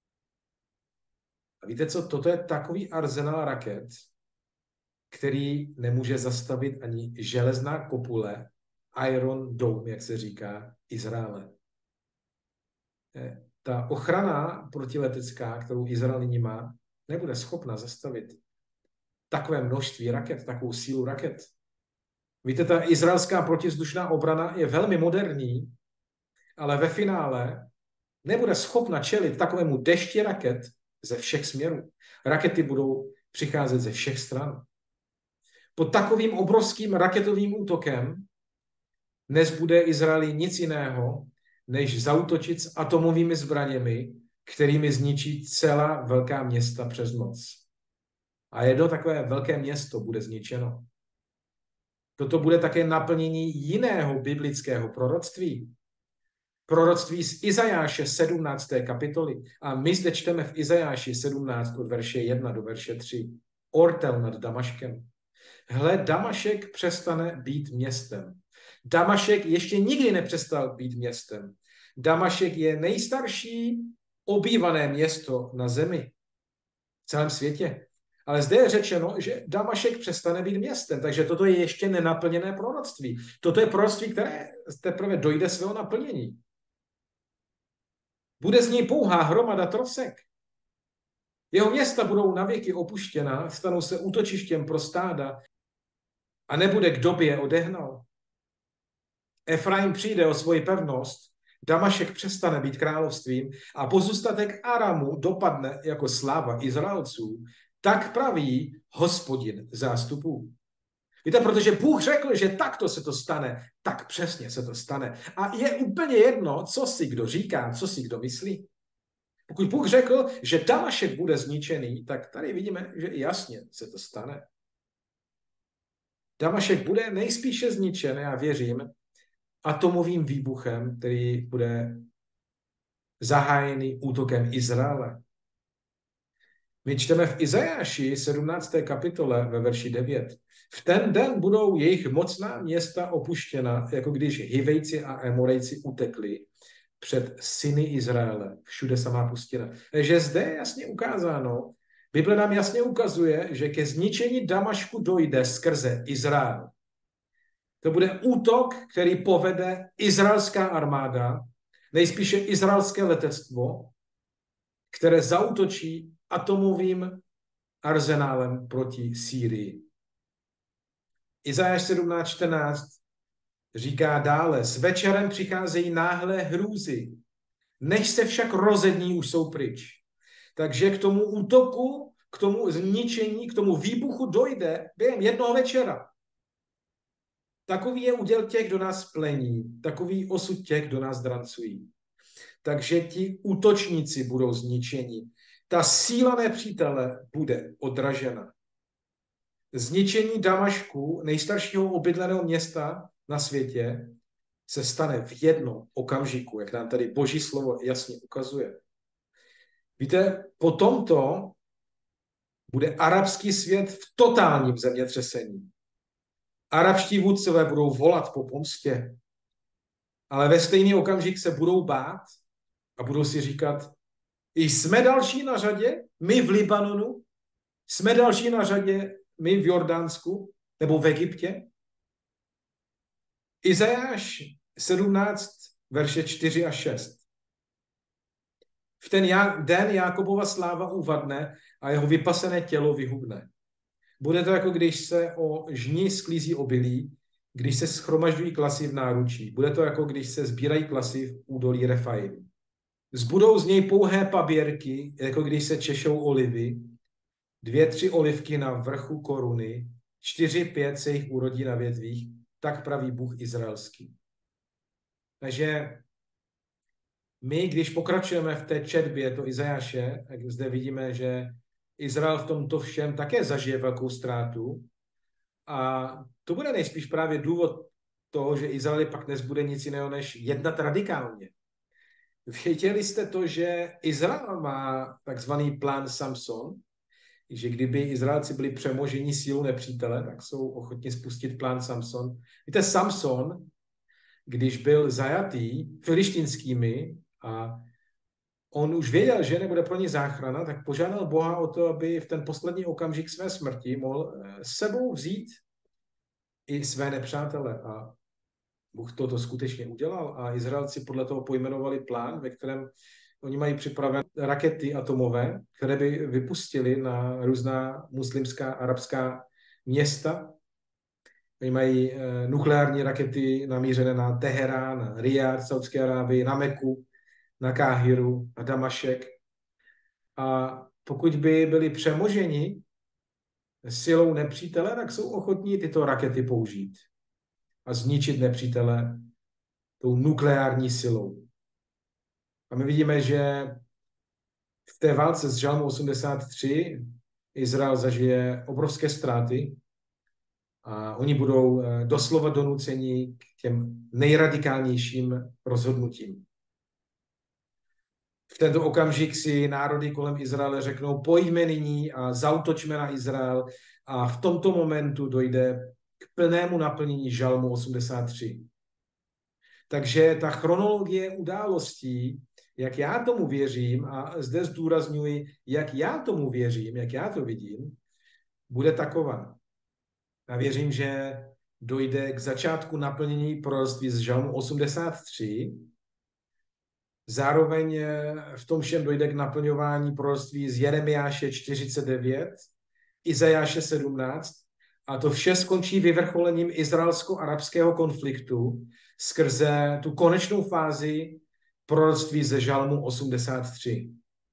A víte co? Toto je takový arzenál raket, který nemůže zastavit ani železná kopule, Iron Dome, jak se říká, Izraele. Ta ochrana protiletecká, kterou Izrael nyní má, nebude schopna zastavit takové množství raket, takovou sílu raket. Víte, ta izraelská protizdušná obrana je velmi moderní, ale ve finále nebude schopna čelit takovému dešti raket ze všech směrů. Rakety budou přicházet ze všech stran. Pod takovým obrovským raketovým útokem nezbude Izraeli nic jiného, než zaútočit s atomovými zbraněmi, kterými zničí celá velká města přes noc. A jedno takové velké město bude zničeno. Toto bude také naplnění jiného biblického proroctví. Proroctví z Izajáše 17. kapitoly. A my zde čteme v Izajáši 17 od verše 1 do verše 3. Ortel nad Damaškem. Hle, Damašek přestane být městem. Damašek ještě nikdy nepřestal být městem. Damašek je nejstarší obývané město na zemi. V celém světě. Ale zde je řečeno, že Damašek přestane být městem, takže toto je ještě nenaplněné proroctví. Toto je proroctví, které teprve dojde svého naplnění. Bude z něj pouhá hromada trosek. Jeho města budou navěky opuštěna, stanou se útočištěm pro stáda a nebude, kdo by je odehnal. Efraim přijde o svoji pevnost, Damašek přestane být královstvím a pozůstatek Aramu dopadne jako sláva Izraelců. Tak praví Hospodin zástupů. Víte, protože Bůh řekl, že takto se to stane, tak přesně se to stane. A je úplně jedno, co si kdo říká, co si kdo myslí. Pokud Bůh řekl, že Damašek bude zničený, tak tady vidíme, že jasně se to stane. Damašek bude nejspíše zničen, já věřím, atomovým výbuchem, který bude zahájený útokem Izraele. My čteme v Izajáši 17. kapitole ve verši 9. V ten den budou jejich mocná města opuštěna, jako když Hivejci a Emorejci utekli před syny Izraele. Všude samá pustina. Takže zde je jasně ukázáno, Bible nám jasně ukazuje, že ke zničení Damašku dojde skrze Izrael. To bude útok, který povede izraelská armáda, nejspíše izraelské letectvo, které zaútočí atomovým arzenálem proti Sýrii. Izajáš 17:14 říká dále, s večerem přicházejí náhlé hrůzy, než se však rozední, už jsou pryč. Takže k tomu útoku, k tomu zničení, k tomu výbuchu dojde během jednoho večera. Takový je úděl těch, kdo nás plení, takový osud těch, kdo nás drancují. Takže ti útočníci budou zničeni. Ta síla nepřítele bude odražena. Zničení Damašku, nejstaršího obydleného města na světě, se stane v jednom okamžiku, jak nám tady Boží slovo jasně ukazuje. Víte, po tomto bude arabský svět v totálním zemětřesení. Arabští vůdcové budou volat po pomstě, ale ve stejný okamžik se budou bát a budou si říkat, jsme další na řadě, my v Libanonu, jsme další na řadě, my v Jordánsku nebo v Egyptě. Izajáš 17, verše 4 a 6. V ten den Jákobova sláva uvadne a jeho vypasené tělo vyhubne. Bude to jako když se o žni sklízí obilí, když se schromažďují klasy v náručí. Bude to jako když se sbírají klasy v údolí Refaim. Zbudou z něj pouhé paběrky, jako když se češou olivy, 2-3 olivky na vrchu koruny, 4-5 se jich urodí na větvích, tak praví Bůh izraelský. Takže my, když pokračujeme v té četbě to Izajáše, tak zde vidíme, že Izrael v tomto všem také zažije velkou ztrátu. A to bude nejspíš právě důvod toho, že Izraeli pak nezbude nic jiného, než jednat radikálně. Věděli jste to, že Izrael má takzvaný plán Samson, že kdyby Izraelci byli přemoženi sílu nepřítele, tak jsou ochotni spustit plán Samson. Víte, Samson, když byl zajatý filištinskými a on už věděl, že nebude pro ně záchrana, tak požádal Boha o to, aby v ten poslední okamžik své smrti mohl s sebou vzít i své nepřátele. A Bůh toto skutečně udělal a Izraelci podle toho pojmenovali plán, ve kterém oni mají připravené rakety atomové, které by vypustili na různá muslimská, arabská města. Oni mají nukleární rakety namířené na Teherán, na Rijad, Saudské Arábii, na Meku, na Káhiru, na Damašek. A pokud by byli přemoženi silou nepřítele, tak jsou ochotní tyto rakety použít a zničit nepřítele tou nukleární silou. A my vidíme, že v té válce z Žalmu 83 Izrael zažije obrovské ztráty a oni budou doslova donuceni k těm nejradikálnějším rozhodnutím. V tento okamžik si národy kolem Izraele řeknou, pojďme nyní a zaútočme na Izrael a v tomto momentu dojde k plnému naplnění Žalmu 83. Takže ta chronologie událostí, jak já tomu věřím, a zde zdůrazňuji, jak já tomu věřím, jak já to vidím, bude taková. Já věřím, že dojde k začátku naplnění proroctví z Žalmu 83, zároveň v tom všem dojde k naplňování proroctví z Jeremiáše 49, Izajáše 17 a to vše skončí vyvrcholením izraelsko-arabského konfliktu skrze tu konečnou fázi proroctví ze Žalmu 83.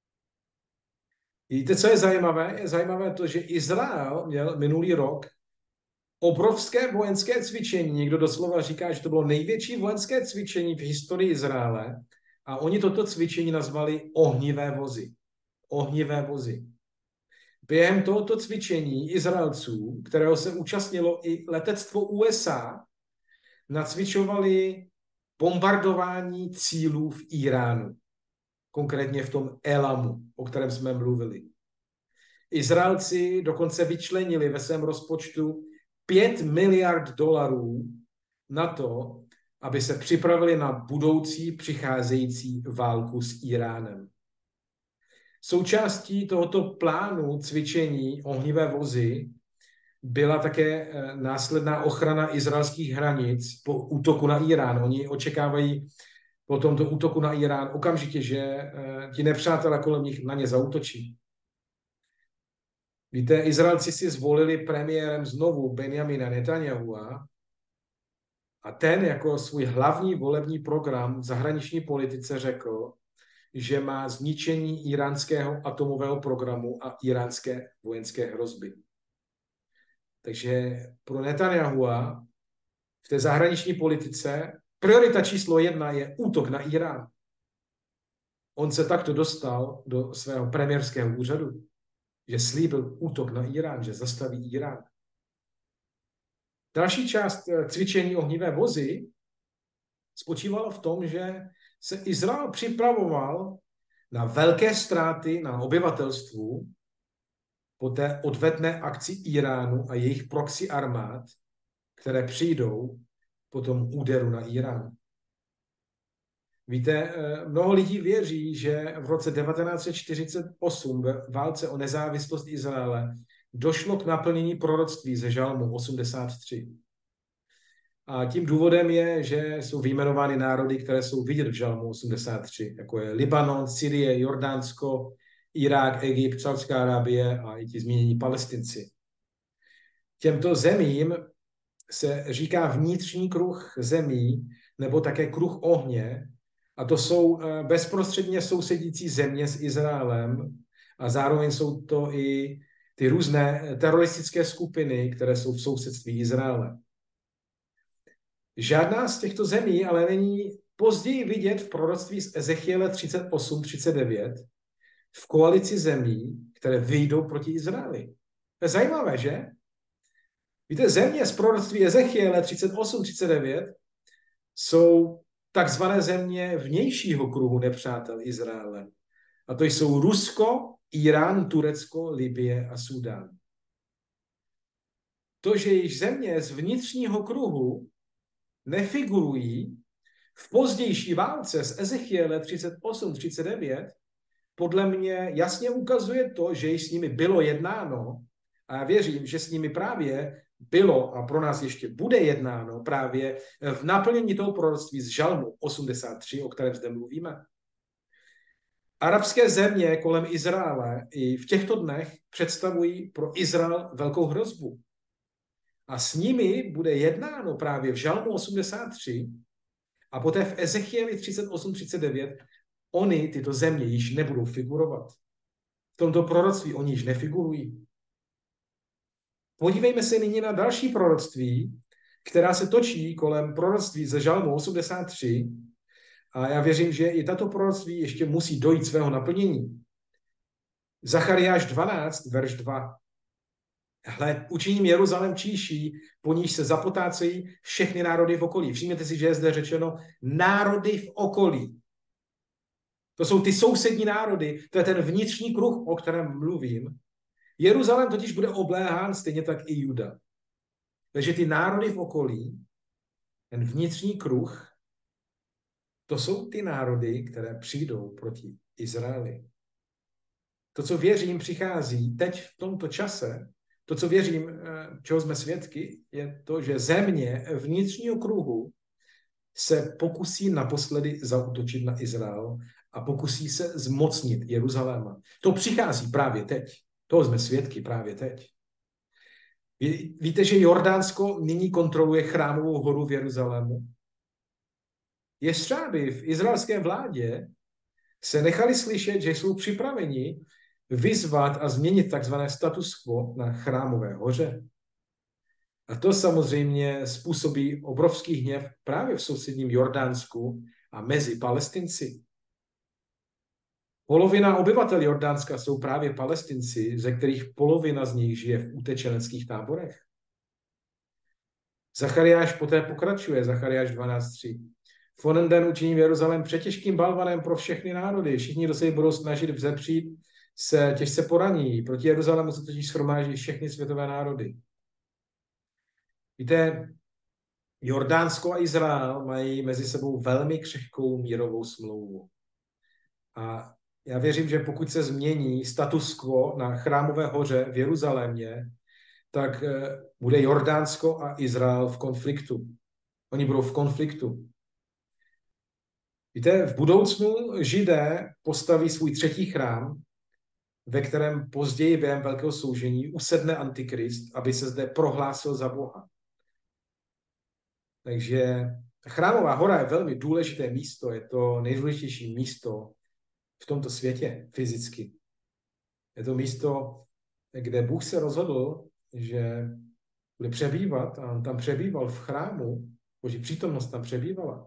Víte, co je zajímavé? Je zajímavé to, že Izrael měl minulý rok obrovské vojenské cvičení. Někdo doslova říká, že to bylo největší vojenské cvičení v historii Izraele a oni toto cvičení nazvali ohnivé vozy. Ohnivé vozy. Během tohoto cvičení Izraelců, kterého se účastnilo i letectvo USA, nacvičovali bombardování cílů v Iránu. Konkrétně v tom Elamu, o kterém jsme mluvili. Izraelci dokonce vyčlenili ve svém rozpočtu $5 miliard na to, aby se připravili na budoucí přicházející válku s Iránem. Součástí tohoto plánu cvičení ohnivé vozy byla také následná ochrana izraelských hranic po útoku na Irán. Oni očekávají po tomto útoku na Irán okamžitě, že ti nepřátelé kolem nich na ně zaútočí. Víte, Izraelci si zvolili premiérem znovu Benjamina Netanyahua a ten jako svůj hlavní volební program v zahraniční politice řekl, že má zničení iránského atomového programu a iránské vojenské hrozby. Takže pro Netanyahua v té zahraniční politice priorita číslo 1 je útok na Irán. On se takto dostal do svého premiérského úřadu, že slíbil útok na Irán, že zastaví Irán. Další část cvičení ohnivé vozy spočívalo v tom, že se Izrael připravoval na velké ztráty na obyvatelstvu po té odvetné akci Iránu a jejich proxy armád, které přijdou po tom úderu na Irán. Víte, mnoho lidí věří, že v roce 1948 ve válce o nezávislost Izraele došlo k naplnění proroctví ze Žalmu 83. A tím důvodem je, že jsou vyjmenovány národy, které jsou vidět v Žalmu 83, jako je Libanon, Syrie, Jordánsko, Irák, Egypt, Saudská Arábie a i ti zmínění Palestinci. Těmto zemím se říká vnitřní kruh zemí nebo také kruh ohně, a to jsou bezprostředně sousedící země s Izraelem a zároveň jsou to i ty různé teroristické skupiny, které jsou v sousedství Izraele. Žádná z těchto zemí ale není později vidět v proroctví z Ezechiele 38-39 v koalici zemí, které vyjdou proti Izraeli. To je zajímavé, že? Víte, země z proroctví Ezechiele 38-39 jsou takzvané země vnějšího kruhu nepřátel Izraele. A to jsou Rusko, Irán, Turecko, Libye a Súdán. To, že již země z vnitřního kruhu nefigurují v pozdější válce z Ezechiele 38-39, podle mě jasně ukazuje to, že již s nimi bylo jednáno, a já věřím, že s nimi právě bylo a pro nás ještě bude jednáno právě v naplnění toho proroctví z Žalmu 83, o kterém zde mluvíme. Arabské země kolem Izraele i v těchto dnech představují pro Izrael velkou hrozbu. A s nimi bude jednáno právě v Žalmu 83 a poté v Ezechieli 38-39 oni, tyto země, již nebudou figurovat. V tomto proroctví oni již nefigurují. Podívejme se nyní na další proroctví, která se točí kolem proroctví ze Žalmu 83 a já věřím, že i tato proroctví ještě musí dojít svého naplnění. Zachariáš 12, verš 2. Hle, učiním Jeruzalém číší, po níž se zapotácejí všechny národy v okolí. Všimněte si, že je zde řečeno národy v okolí. To jsou ty sousední národy, to je ten vnitřní kruh, o kterém mluvím. Jeruzalém totiž bude obléhán, stejně tak i Juda. Takže ty národy v okolí, ten vnitřní kruh, to jsou ty národy, které přijdou proti Izraeli. To, co věřím, přichází teď v tomto čase, to, co věřím, čeho jsme svědky, je to, že země vnitřního kruhu se pokusí naposledy zaútočit na Izrael a pokusí se zmocnit Jeruzaléma. To přichází právě teď. Toho jsme svědky právě teď. Víte, že Jordánsko nyní kontroluje Chrámovou horu v Jeruzalému? Jestřáby v izraelské vládě se nechali slyšet, že jsou připraveni vyzvat a změnit takzvané status quo na Chrámové hoře. A to samozřejmě způsobí obrovský hněv právě v sousedním Jordánsku a mezi Palestinci. Polovina obyvatel Jordánska jsou právě Palestinci, ze kterých polovina z nich žije v utečeneckých táborech. Zachariáš poté pokračuje, Zachariáš 12.3. V onen den učiním Jeruzalém přetěžkým balvanem pro všechny národy. Všichni, kdo se ji budou snažit vzepřít, se těžce poraní. Proti Jeruzalému se totiž shromáždí všechny světové národy. Víte, Jordánsko a Izrael mají mezi sebou velmi křehkou mírovou smlouvu. A já věřím, že pokud se změní status quo na Chrámové hoře v Jeruzalémě, tak bude Jordánsko a Izrael v konfliktu. Oni budou v konfliktu. Víte, v budoucnu Židé postaví svůj třetí chrám, ve kterém později během velkého soužení usedne Antikrist, aby se zde prohlásil za Boha. Takže Chrámová hora je velmi důležité místo, je to nejdůležitější místo v tomto světě fyzicky. Je to místo, kde Bůh se rozhodl, že bude přebývat a on tam přebýval v chrámu, Boží přítomnost tam přebývala.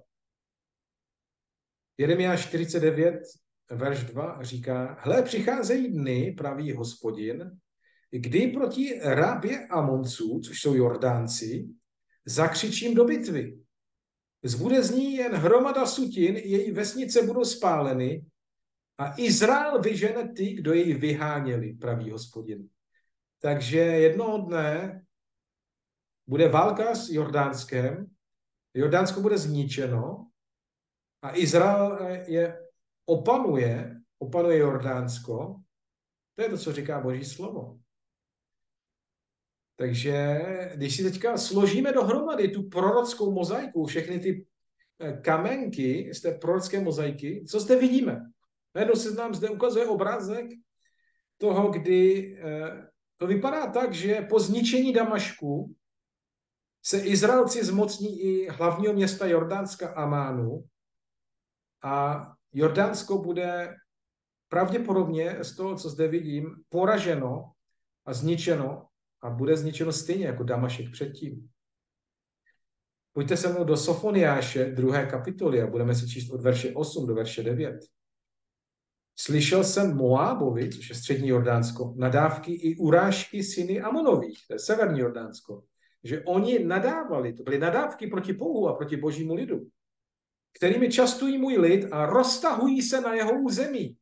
Jeremiáš 49, verš 2 říká, hle, přicházejí dny, praví Hospodin, kdy proti Rabě Amonců, což jsou Jordánci, zakřičím do bitvy. Zbude z ní jen hromada sutin, její vesnice budou spáleny a Izrael vyžene ty, kdo jej vyháněli, praví Hospodin. Takže jednoho dne bude válka s Jordánskem, Jordánsko bude zničeno a Izrael opanuje Jordánsko. To je to, co říká Boží slovo. Takže když si teďka složíme dohromady tu prorockou mozaiku, všechny ty kamenky z té prorocké mozaiky, co zde vidíme? Najednou se nám zde ukazuje obrázek toho, kdy to vypadá tak, že po zničení Damašku se Izraelci zmocní i hlavního města Jordánska Amánu a Jordánsko bude pravděpodobně z toho, co zde vidím, poraženo a zničeno a bude zničeno stejně jako Damašek předtím. Pojďte se mnou do Sofoniáše 2. kapitoly a budeme si číst od verše 8 do verše 9. Slyšel jsem Moábovi, což je střední Jordánsko, nadávky i urážky syny Amonových, to je severní Jordánsko, že oni nadávali, to byly nadávky proti Bohu a proti božímu lidu, kterými častují můj lid a roztahují se na jeho území.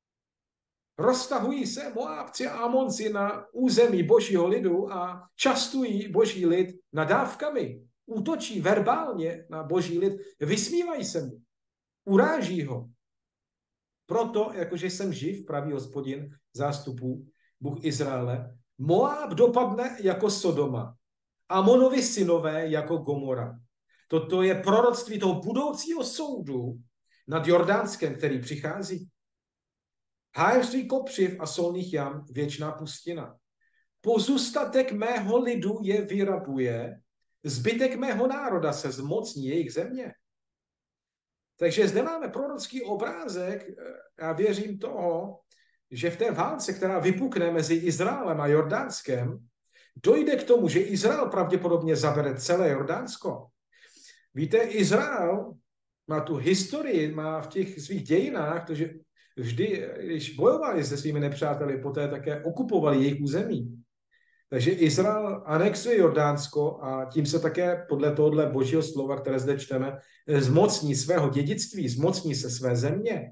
Roztahují se Moábci a Amonci na území božího lidu a častují boží lid nadávkami. Útočí verbálně na boží lid, vysmívají se mu, uráží ho. Proto, jakože jsem živ, praví Hospodin zástupů, Bůh Izraele, Moáb dopadne jako Sodoma, Amonovi synové jako Gomora. Toto je proroctví toho budoucího soudu nad Jordánskem, který přichází. Hájemství kopřiv a solných jam, věčná pustina. Pozůstatek mého lidu je vyrabuje, zbytek mého národa se zmocní jejich země. Takže zde máme prorocký obrázek, já věřím toho, že v té válce, která vypukne mezi Izraelem a Jordánskem, dojde k tomu, že Izrael pravděpodobně zabere celé Jordánsko. Víte, Izrael má tu historii, má v těch svých dějinách, protože vždy, když bojovali se svými nepřáteli, poté také okupovali jejich území. Takže Izrael anexuje Jordánsko a tím se také podle tohohle božího slova, které zde čteme, zmocní svého dědictví, zmocní se své země.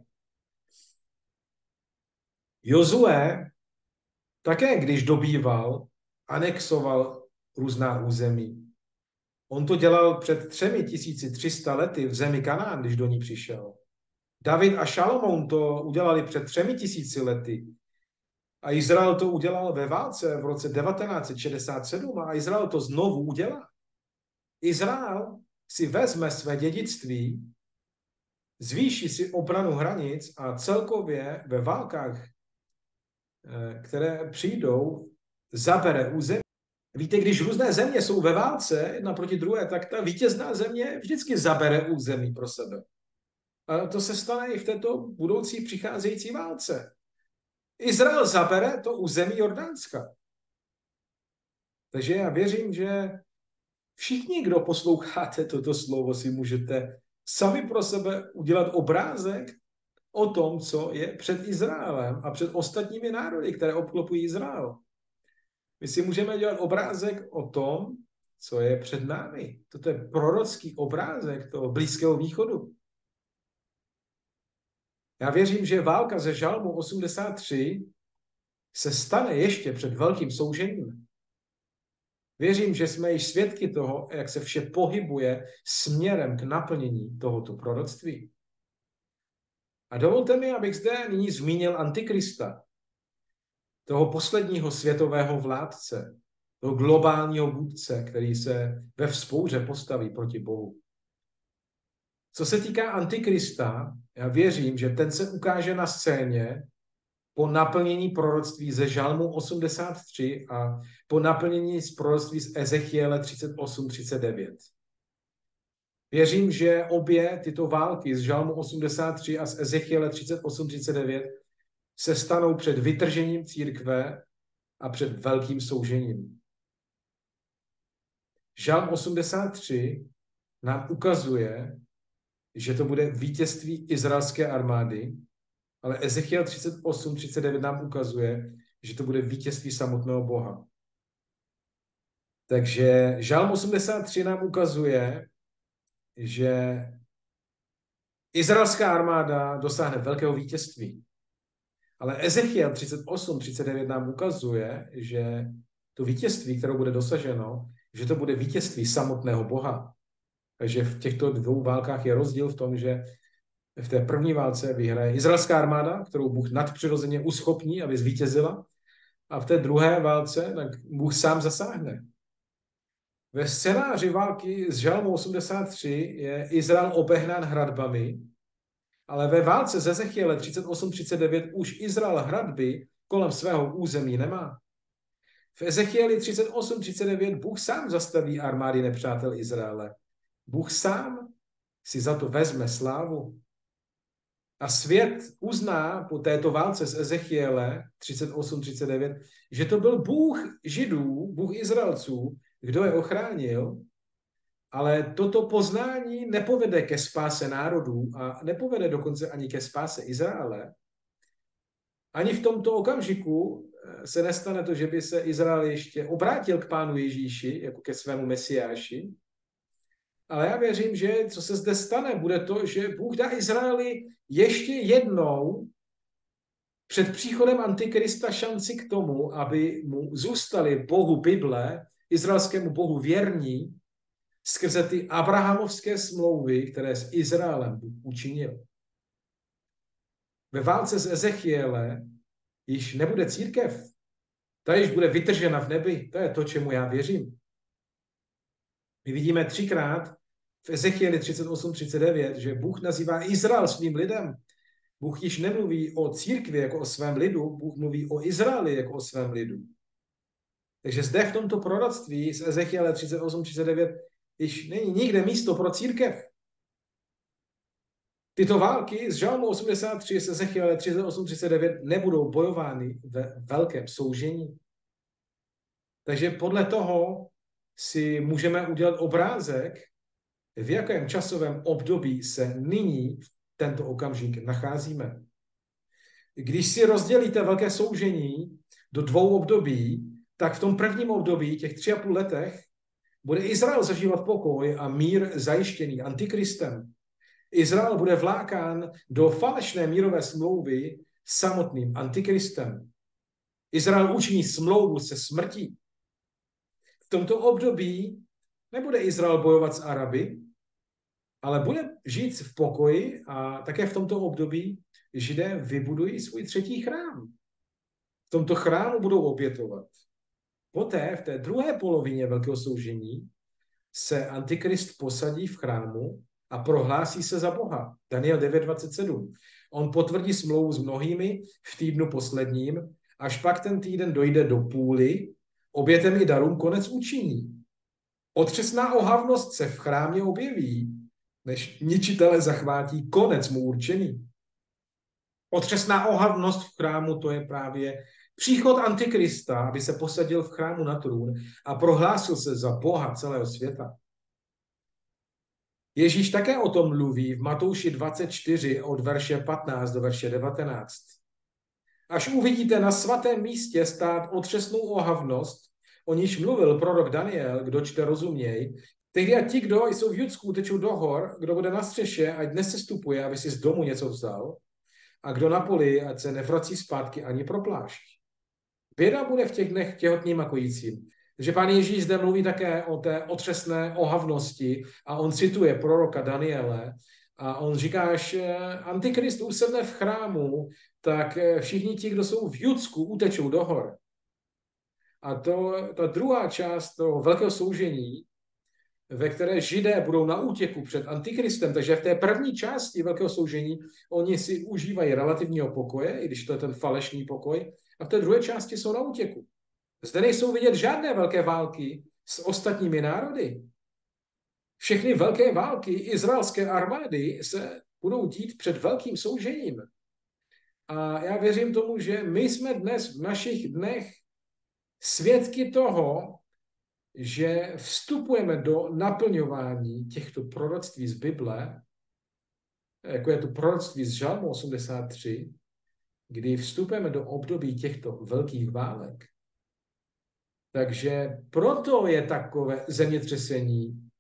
Jozue také, když dobýval, anexoval různá území. On to dělal před 3300 lety v zemi Kanán, když do ní přišel. David a Šalomoun to udělali před 3000 lety. A Izrael to udělal ve válce v roce 1967 a Izrael to znovu udělá. Izrael si vezme své dědictví, zvýší si obranu hranic a celkově ve válkách, které přijdou, zabere území. Víte, když různé země jsou ve válce jedna proti druhé, tak ta vítězná země vždycky zabere území pro sebe. A to se stane i v této budoucí přicházející válce. Izrael zabere to území Jordánska. Takže já věřím, že všichni, kdo posloucháte toto slovo, si můžete sami pro sebe udělat obrázek o tom, co je před Izraelem a před ostatními národy, které obklopují Izrael. My si můžeme dělat obrázek o tom, co je před námi. Toto je prorocký obrázek toho Blízkého východu. Já věřím, že válka ze Žalmu 83 se stane ještě před velkým soužením. Věřím, že jsme již svědky toho, jak se vše pohybuje směrem k naplnění tohoto proroctví. A dovolte mi, abych zde nyní zmínil Antikrista, toho posledního světového vládce, toho globálního vůdce, který se ve vzpouře postaví proti Bohu. Co se týká Antikrista, já věřím, že ten se ukáže na scéně po naplnění proroctví ze Žalmu 83 a po naplnění z proroctví z Ezechiele 38-39. Věřím, že obě tyto války z Žalmu 83 a z Ezechiele 38-39 se stanou před vytržením církve a před velkým soužením. Žalm 83 nám ukazuje, že to bude vítězství izraelské armády, ale Ezechiel 38-39 nám ukazuje, že to bude vítězství samotného Boha. Takže Žalm 83 nám ukazuje, že izraelská armáda dosáhne velkého vítězství. Ale Ezechiel 38:39 nám ukazuje, že to vítězství, které bude dosaženo, že to bude vítězství samotného Boha. Takže v těchto dvou válkách je rozdíl v tom, že v té první válce vyhraje izraelská armáda, kterou Bůh nadpřirozeně uschopní, aby zvítězila, a v té druhé válce tak Bůh sám zasáhne. Ve scénáři války z Žalmu 83 je Izrael obehnán hradbami, ale ve válce z Ezechiele 38:39 už Izrael hradby kolem svého území nemá. V Ezechieli 38:39 Bůh sám zastaví armády nepřátel Izraele. Bůh sám si za to vezme slávu. A svět uzná po této válce z Ezechiele 38:39, že to byl Bůh Židů, Bůh Izraelců, kdo je ochránil, ale toto poznání nepovede ke spáse národů a nepovede dokonce ani ke spáse Izraele. Ani v tomto okamžiku se nestane to, že by se Izrael ještě obrátil k Pánu Ježíši, jako ke svému Mesiáši. Ale já věřím, že co se zde stane, bude to, že Bůh dá Izraeli ještě jednou před příchodem Antikrista šanci k tomu, aby mu zůstali Bohu Bible, izraelskému Bohu věrní, skrze ty abrahamovské smlouvy, které s Izraelem Bůh učinil. Ve válce s Ezechiele již nebude církev. Ta již bude vytržena v nebi. To je to, čemu já věřím. My vidíme 3krát v Ezechieli 38:39, že Bůh nazývá Izrael svým lidem. Bůh již nemluví o církvi jako o svém lidu, Bůh mluví o Izraeli jako o svém lidu. Takže zde v tomto proroctví z Ezechiele 38:39 již není nikde místo pro církev. Tyto války z Žalmu 83 z Ezechiele 38:39 nebudou bojovány ve velkém soužení. Takže podle toho si můžeme udělat obrázek, v jakém časovém období se nyní v tento okamžik nacházíme. Když si rozdělíte velké soužení do 2 období, tak v tom prvním období, těch 3,5 letech, bude Izrael zažívat pokoj a mír zajištěný Antikristem. Izrael bude vlákán do falešné mírové smlouvy samotným Antikristem. Izrael učiní smlouvu se smrtí. V tomto období nebude Izrael bojovat s Araby, ale bude žít v pokoji a také v tomto období Židé vybudují svůj 3. chrám. V tomto chrámu budou obětovat. Poté v té druhé polovině velkého soužení se Antikrist posadí v chrámu a prohlásí se za Boha. Daniel 9:27. On potvrdí smlouvu s mnohými v týdnu posledním, až pak ten týden dojde do půly, obětem i darům konec učiní. Otřesná ohavnost se v chrámě objeví, než ničitele zachvátí konec mu určený. Otřesná ohavnost v chrámu, to je právě příchod Antikrista, aby se posadil v chrámu na trůn a prohlásil se za Boha celého světa. Ježíš také o tom mluví v Matouši 24 od verše 15 do verše 19. Až uvidíte na svatém místě stát otřesnou ohavnost, o níž mluvil prorok Daniel, kdo čte rozuměj, tehdy a ti, kdo jsou v Judsku, tečou do hor, kdo bude na střeše, ať nesestupuje, aby si z domu něco vzal, a kdo na poli, ať se nevrací zpátky ani pro plášť. Běda bude v těch dnech těhotným a kojícím. Takže pán Ježíš zde mluví také o té otřesné ohavnosti a on cituje proroka Daniele a on říká, až Antikrist usedne v chrámu, tak všichni ti, kdo jsou v Judsku, utečou do hor. A ta druhá část toho velkého soužení, ve které Židé budou na útěku před Antikristem, takže v té první části velkého soužení oni si užívají relativního pokoje, i když to je ten falešný pokoj, a v té druhé části jsou na útěku. Zde nejsou vidět žádné velké války s ostatními národy. Všechny velké války izraelské armády se budou dít před velkým soužením. A já věřím tomu, že my jsme dnes v našich dnech svědky toho, že vstupujeme do naplňování těchto proroctví z Bible, jako je to proroctví z Žalmu 83, kdy vstupujeme do období těchto velkých válek. Takže proto je takové zemětřesení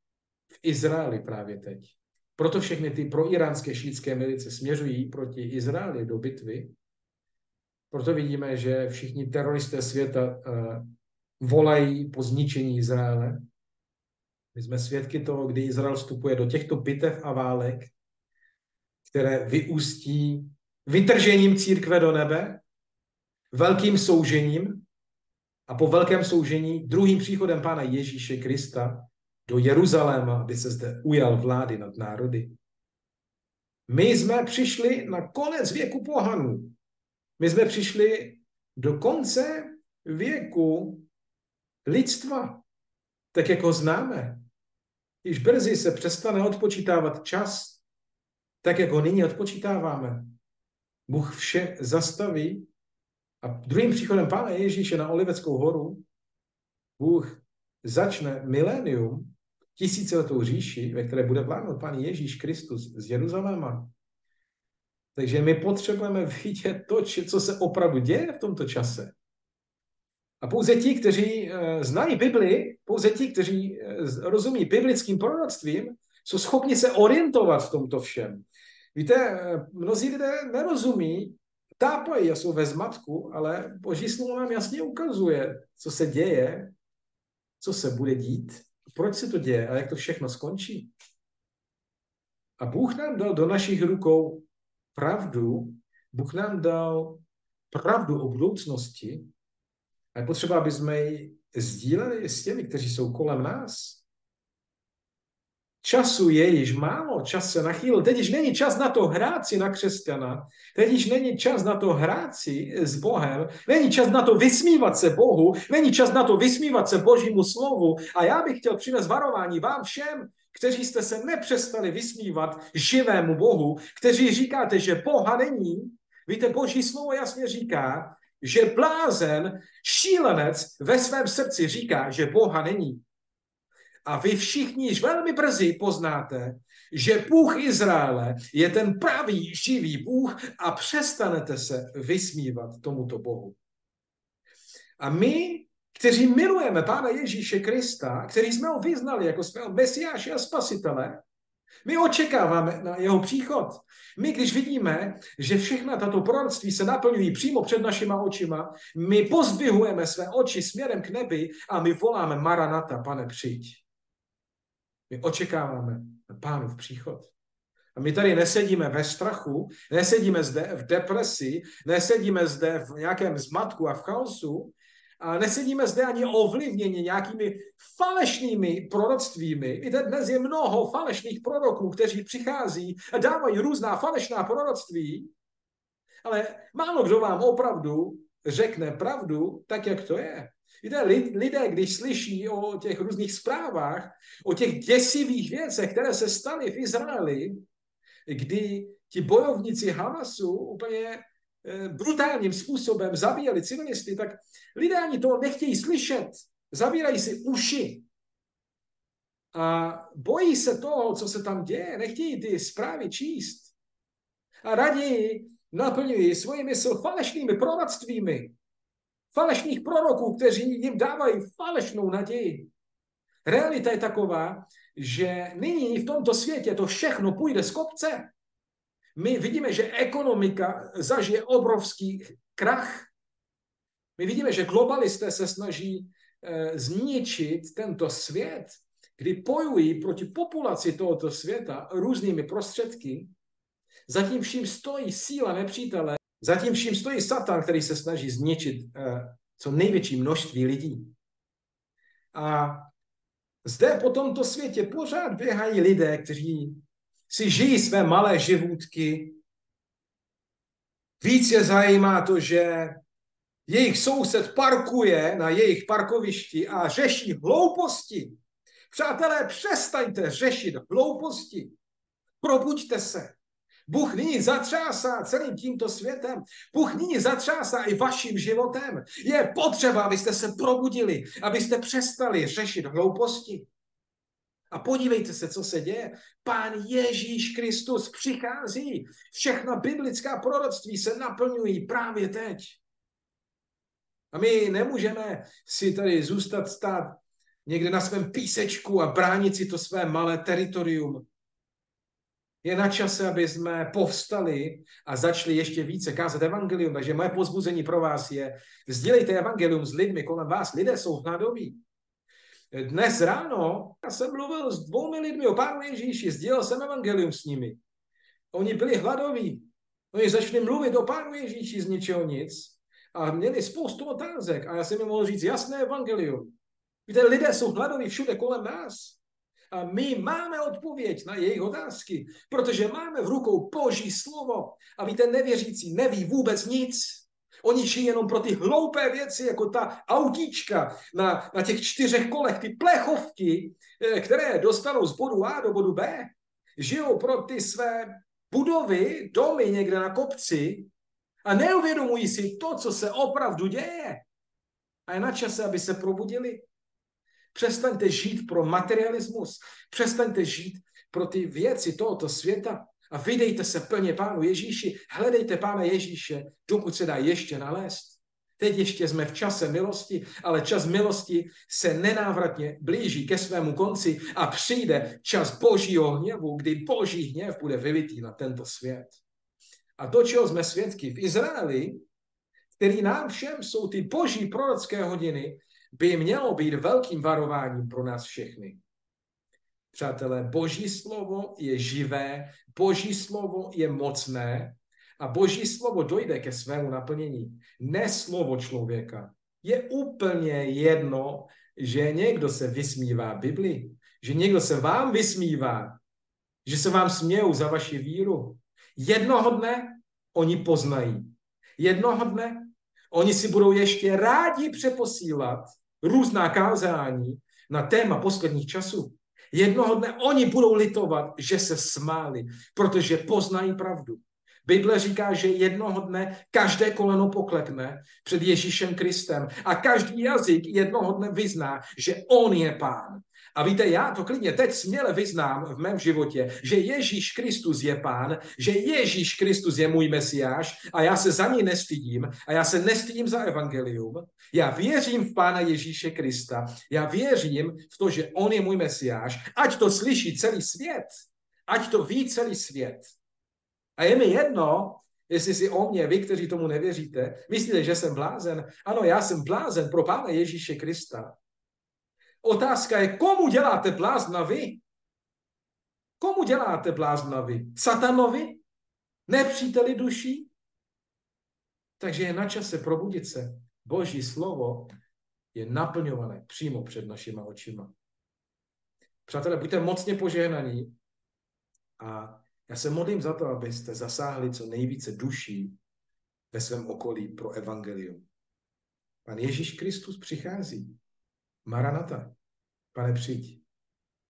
v Izraeli právě teď. Proto všechny ty proiránské šítské milice směřují proti Izraeli do bitvy. Proto vidíme, že všichni teroristé světa volají po zničení Izraele. My jsme svědky toho, kdy Izrael vstupuje do těchto bitev a válek, které vyústí vytržením církve do nebe, velkým soužením a po velkém soužení druhým příchodem Pána Ježíše Krista do Jeruzaléma, aby se zde ujal vlády nad národy. My jsme přišli na konec věku pohanů. My jsme přišli do konce věku lidstva, tak jak ho známe. Již brzy se přestane odpočítávat čas, tak jak ho nyní odpočítáváme. Bůh vše zastaví a druhým příchodem Pána Ježíše na Oliveckou horu Bůh začne milénium, tisíciletou říši, ve které bude vládnout Pán Ježíš Kristus z Jeruzaléma. Takže my potřebujeme vidět to, co se opravdu děje v tomto čase. A pouze ti, kteří znají Bibli, pouze ti, kteří rozumí biblickým proroctvím, jsou schopni se orientovat v tomto všem. Víte, mnozí lidé nerozumí, tápají a jsou ve zmatku, ale Boží slovo nám jasně ukazuje, co se děje, co se bude dít, proč se to děje a jak to všechno skončí. A Bůh nám dal do našich rukou pravdu, Bůh nám dal pravdu o budoucnosti a je potřeba, aby jsme ji sdíleli s těmi, kteří jsou kolem nás. Času je již málo, čas se nachýlil. Teď již není čas na to hrát si na křesťana, teď již není čas na to hrát si s Bohem, není čas na to vysmívat se Bohu, není čas na to vysmívat se Božímu slovu. A já bych chtěl přinést varování vám všem, kteří jste se nepřestali vysmívat živému Bohu, kteří říkáte, že Boha není. Víte, Boží slovo jasně říká, že blázen, šílenec ve svém srdci říká, že Boha není. A vy všichni již velmi brzy poznáte, že Bůh Izraele je ten pravý, živý Bůh a přestanete se vysmívat tomuto Bohu. A my, kteří milujeme Pána Ježíše Krista, kteří jsme ho vyznali jako svého Mesiáše a Spasitele, my očekáváme na jeho příchod. My, když vidíme, že všechna tato proroctví se naplňují přímo před našima očima, my pozdvihujeme své oči směrem k nebi a my voláme Maranata, Pane, přijď. My očekáváme na Pánův příchod. A my tady nesedíme ve strachu, nesedíme zde v depresi, nesedíme zde v nějakém zmatku a v chaosu, a nesedíme zde ani ovlivněni nějakými falešnými proroctvími. Víte, dnes je mnoho falešných proroků, kteří přichází a dávají různá falešná proroctví, ale málo kdo vám opravdu řekne pravdu tak, jak to je. Víte, lidé, když slyší o těch různých zprávách, o těch děsivých věcech, které se staly v Izraeli, kdy ti bojovníci Hamasu úplně brutálním způsobem zabíjeli civilisty, tak lidé ani to nechtějí slyšet. Zavírají si uši. A bojí se toho, co se tam děje. Nechtějí ty zprávy číst. A raději naplňují svoji mysl falešnými proroctvími. Falešných proroků, kteří jim dávají falešnou naději. Realita je taková, že nyní v tomto světě to všechno půjde z kopce. My vidíme, že ekonomika zažije obrovský krach. My vidíme, že globalisté se snaží zničit tento svět, kdy bojují proti populaci tohoto světa různými prostředky. Zatím vším stojí síla nepřítele, zatím vším stojí Satan, který se snaží zničit co největší množství lidí. A zde po tomto světě pořád běhají lidé, kteří si žijí své malé živůtky. Víc je zajímá to, že jejich soused parkuje na jejich parkovišti a řeší hlouposti. Přátelé, přestaňte řešit hlouposti. Probuďte se. Bůh nyní zatřásá celým tímto světem. Bůh nyní zatřásá i vaším životem. Je potřeba, abyste se probudili, abyste přestali řešit hlouposti. A podívejte se, co se děje. Pán Ježíš Kristus přichází. Všechna biblická proroctví se naplňují právě teď. A my nemůžeme si tady zůstat stát někde na svém písečku a bránit si to své malé teritorium. Je na čase, aby jsme povstali a začali ještě více kázat evangelium. Takže moje povzbuzení pro vás je, sdílejte evangelium s lidmi kolem vás. Lidé jsou hladoví. Dnes ráno já jsem mluvil s 2 lidmi o Pánu Ježíši, sdílel jsem evangelium s nimi. Oni byli hladoví. Oni začali mluvit o Pánu Ježíši z ničeho nic a měli spoustu otázek. A já jsem jim mohl říct jasné evangelium. Víte, lidé jsou hladoví všude kolem nás. A my máme odpověď na jejich otázky, protože máme v rukou Boží slovo. A víte, nevěřící neví vůbec nic. Oni žijí jenom pro ty hloupé věci, jako ta autíčka na těch 4 kolech, ty plechovky, které dostanou z bodu A do bodu B. Žijou pro ty své budovy, domy někde na kopci a neuvědomují si to, co se opravdu děje. A je na čase, aby se probudili. Přestaňte žít pro materialismus. Přestaňte žít pro ty věci tohoto světa a vydejte se plně Pánu Ježíši. Hledejte Pána Ježíše, dokud se dá ještě nalézt. Teď ještě jsme v čase milosti, ale čas milosti se nenávratně blíží ke svému konci a přijde čas Božího hněvu, kdy Boží hněv bude vylitý na tento svět. A to, čeho jsme svědky v Izraeli, který nám všem jsou ty Boží prorocké hodiny, by mělo být velkým varováním pro nás všechny. Přátelé, Boží slovo je živé, Boží slovo je mocné a Boží slovo dojde ke svému naplnění. Ne slovo člověka. Je úplně jedno, že někdo se vysmívá Biblii, že někdo se vám vysmívá, že se vám smějou za vaši víru. Jednoho dne oni poznají. Jednoho dne oni si budou ještě rádi přeposílat různá kázání na téma posledních časů. Jednoho dne oni budou litovat, že se smáli, protože poznají pravdu. Bible říká, že jednoho dne každé koleno poklekne před Ježíšem Kristem a každý jazyk jednoho dne vyzná, že on je Pán. A víte, já to klidně teď směle vyznám v mém životě, že Ježíš Kristus je Pán, že Ježíš Kristus je můj Mesiáš a já se za něj nestydím a já se nestydím za evangelium. Já věřím v Pána Ježíše Krista, já věřím v to, že on je můj Mesiáš, ať to slyší celý svět, ať to ví celý svět. A je mi jedno, jestli si o mě, vy, kteří tomu nevěříte, myslíte, že jsem blázen. Ano, já jsem blázen pro Pána Ježíše Krista. Otázka je, komu děláte blázna vy? Komu děláte blázna vy? Satanovi? Nepříteli duší? Takže je na čase probudit se. Boží slovo je naplňované přímo před našima očima. Přátelé, buďte mocně požehnaní a já se modlím za to, abyste zasáhli co nejvíce duší ve svém okolí pro evangelium. Pan Ježíš Kristus přichází. Maranata. Pane, přijď.